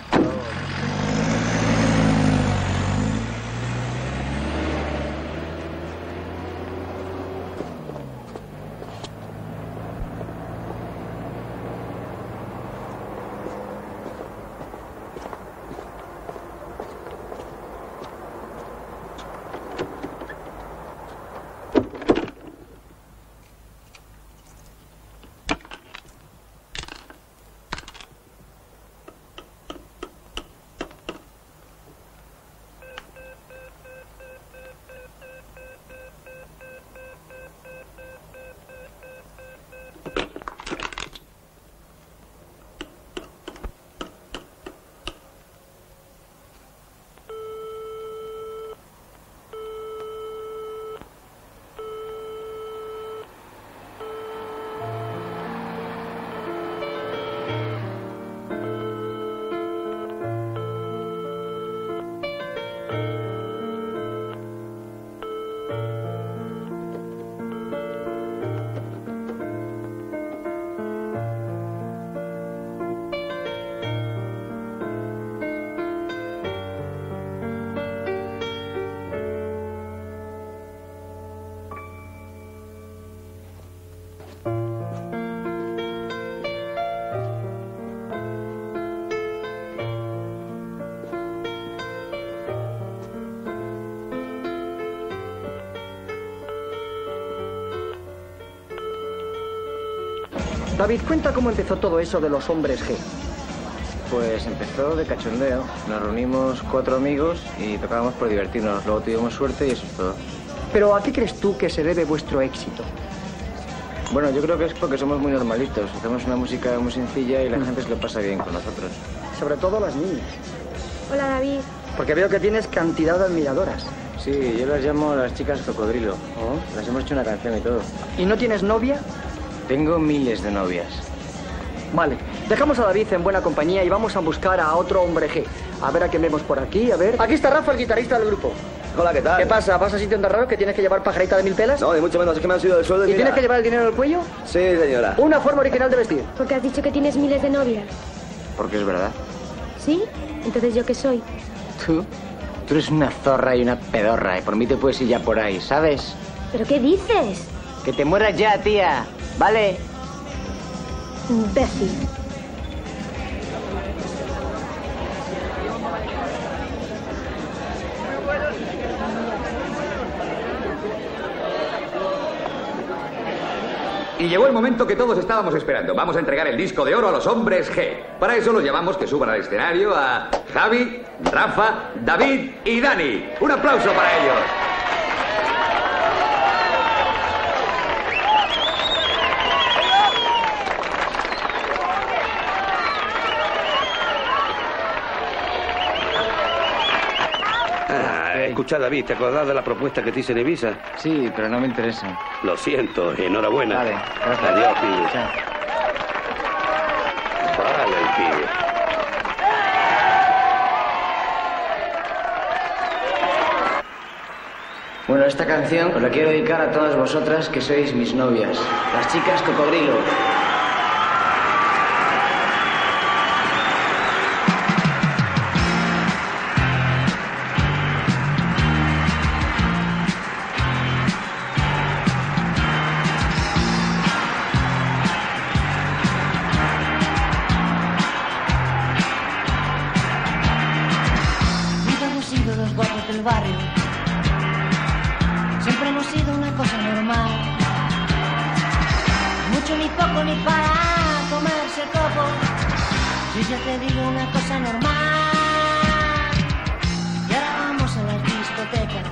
David, cuenta cómo empezó todo eso de los hombres G. Pues empezó de cachondeo. Nos reunimos 4 amigos y tocábamos por divertirnos. Luego tuvimos suerte y eso es todo. Pero ¿a qué crees tú que se debe vuestro éxito? Bueno, yo creo que es porque somos muy normalitos. Hacemos una música muy sencilla y la gente se lo pasa bien con nosotros. Sobre todo las niñas. Hola, David. Porque veo que tienes cantidad de admiradoras. Sí, yo las llamo las chicas cocodrilo. Las hemos hecho una canción y todo. ¿Y no tienes novia? Tengo miles de novias. Vale, dejamos a David en buena compañía y vamos a buscar a otro hombre G. A ver a quién vemos por aquí, a ver. Aquí está Rafa, el guitarrista del grupo. Hola, ¿qué tal? ¿Qué pasa? ¿Vas a sitio tan raro que tienes que llevar pajarita de 1000 pelas? No, ni mucho menos, es que me han subido el sueldo ¿Y tienes que llevar el dinero en el cuello? Sí, señora. Una forma original de vestir. Porque has dicho que tienes miles de novias. Porque es verdad. ¿Sí? Entonces, ¿yo qué soy? Tú eres una zorra y una pedorra y por mí te puedes ir ya por ahí, ¿sabes? ¿Pero qué dices? Que te mueras ya, tía. ¿Vale? Imbécil. Y llegó el momento que todos estábamos esperando. Vamos a entregar el disco de oro a los hombres G. Para eso los llamamos que suban al escenario a Javi, Rafa, David y Dani. Un aplauso para ellos. Escucha, David, ¿te acordás de la propuesta que te hice en Ibiza? Sí, pero no me interesa. Lo siento, enhorabuena. Vale, gracias. Adiós, pibe. Chao. Vale, el pibe. Bueno, esta canción os la quiero dedicar a todas vosotras que sois mis novias. Las chicas cocodrilo. Nunca hemos sido los guapos del barrio. Siempre hemos sido una cosa normal. Mucho ni poco ni para comerse el copo. Yo ya te digo una cosa normal. Y ahora vamos a las discotecas.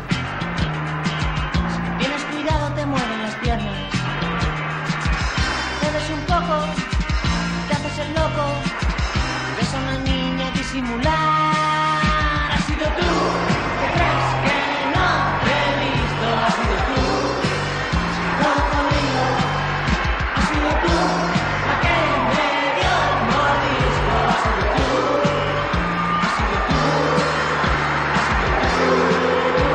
Si tienes cuidado te mueren las piernas. Te ves un poco, te haces el loco. Y ves a una niña disimular. Has sido tú, ¿qué crees que no te he visto? Has sido tú, cocodrilo. Has sido tú, la que me dio el mordisco. Has sido tú, has sido tú, has sido tú.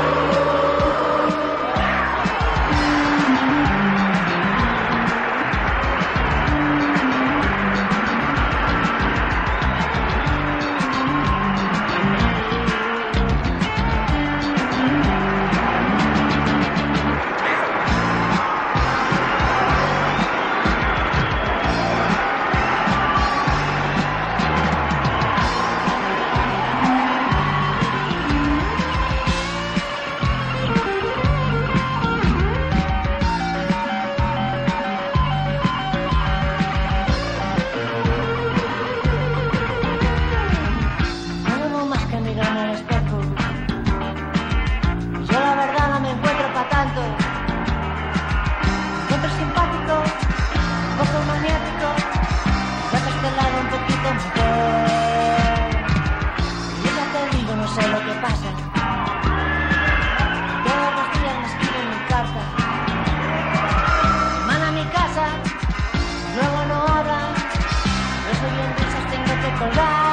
No debo más que mirarme al espejo. Yo la verdad no me encuentro pa' tanto. Me encuentro simpático, un poco maniático. Gato este lado un poquito mejor. Yo ya te digo, no sé lo que pasa. Todos los días me escriben mi carta. Me mandan a mi casa, luego no hablan. Yo soy bien de esas, tengo que colgar.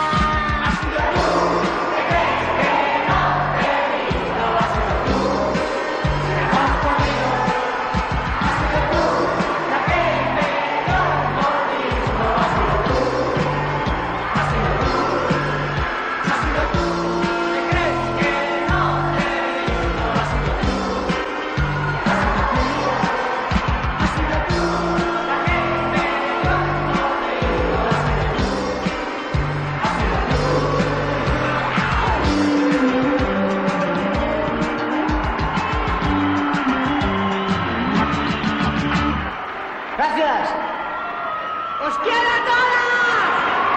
Gracias. ¡Os quiero a todas!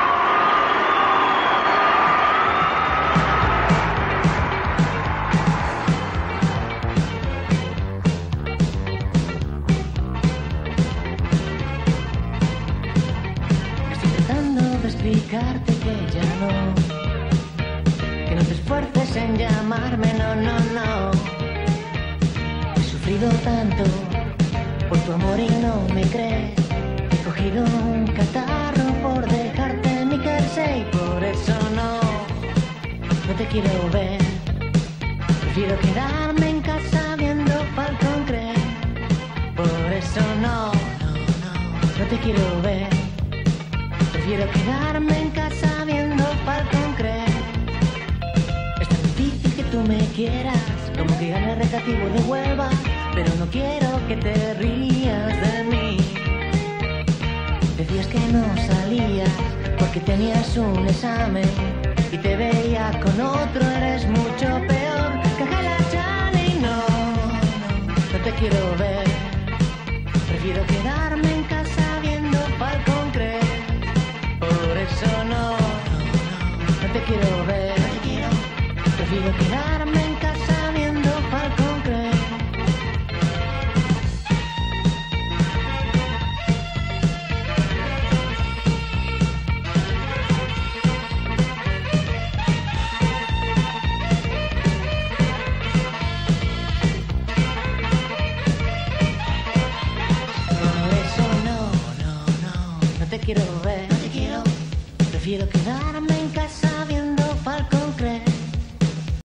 Estoy tratando de explicarte que ya no. Que no te esfuerces en llamarme, no, no, no. He sufrido tanto por tu amor y no me crees. He cogido un catarro por dejarte mi jersey. Por eso no te quiero ver. Prefiero quedarme en casa viendo Falcon Crest. Por eso no te quiero ver. Prefiero quedarme en casa viendo Falcon Crest. Es tan difícil que tú me quieras, como que gane el recreativo de Huelva. Pero no quiero que te rías de mí. Decías que no salías porque tenías un examen y te veía con otro. Eres mucho peor que Angela Channing. No te quiero ver. Prefiero quedarme en casa viendo Falcon Crest. Por eso no te quiero ver. Prefiero quedarme en casa viendo Falcon Crest. Por eso no te quiero ver. Prefiero quedarme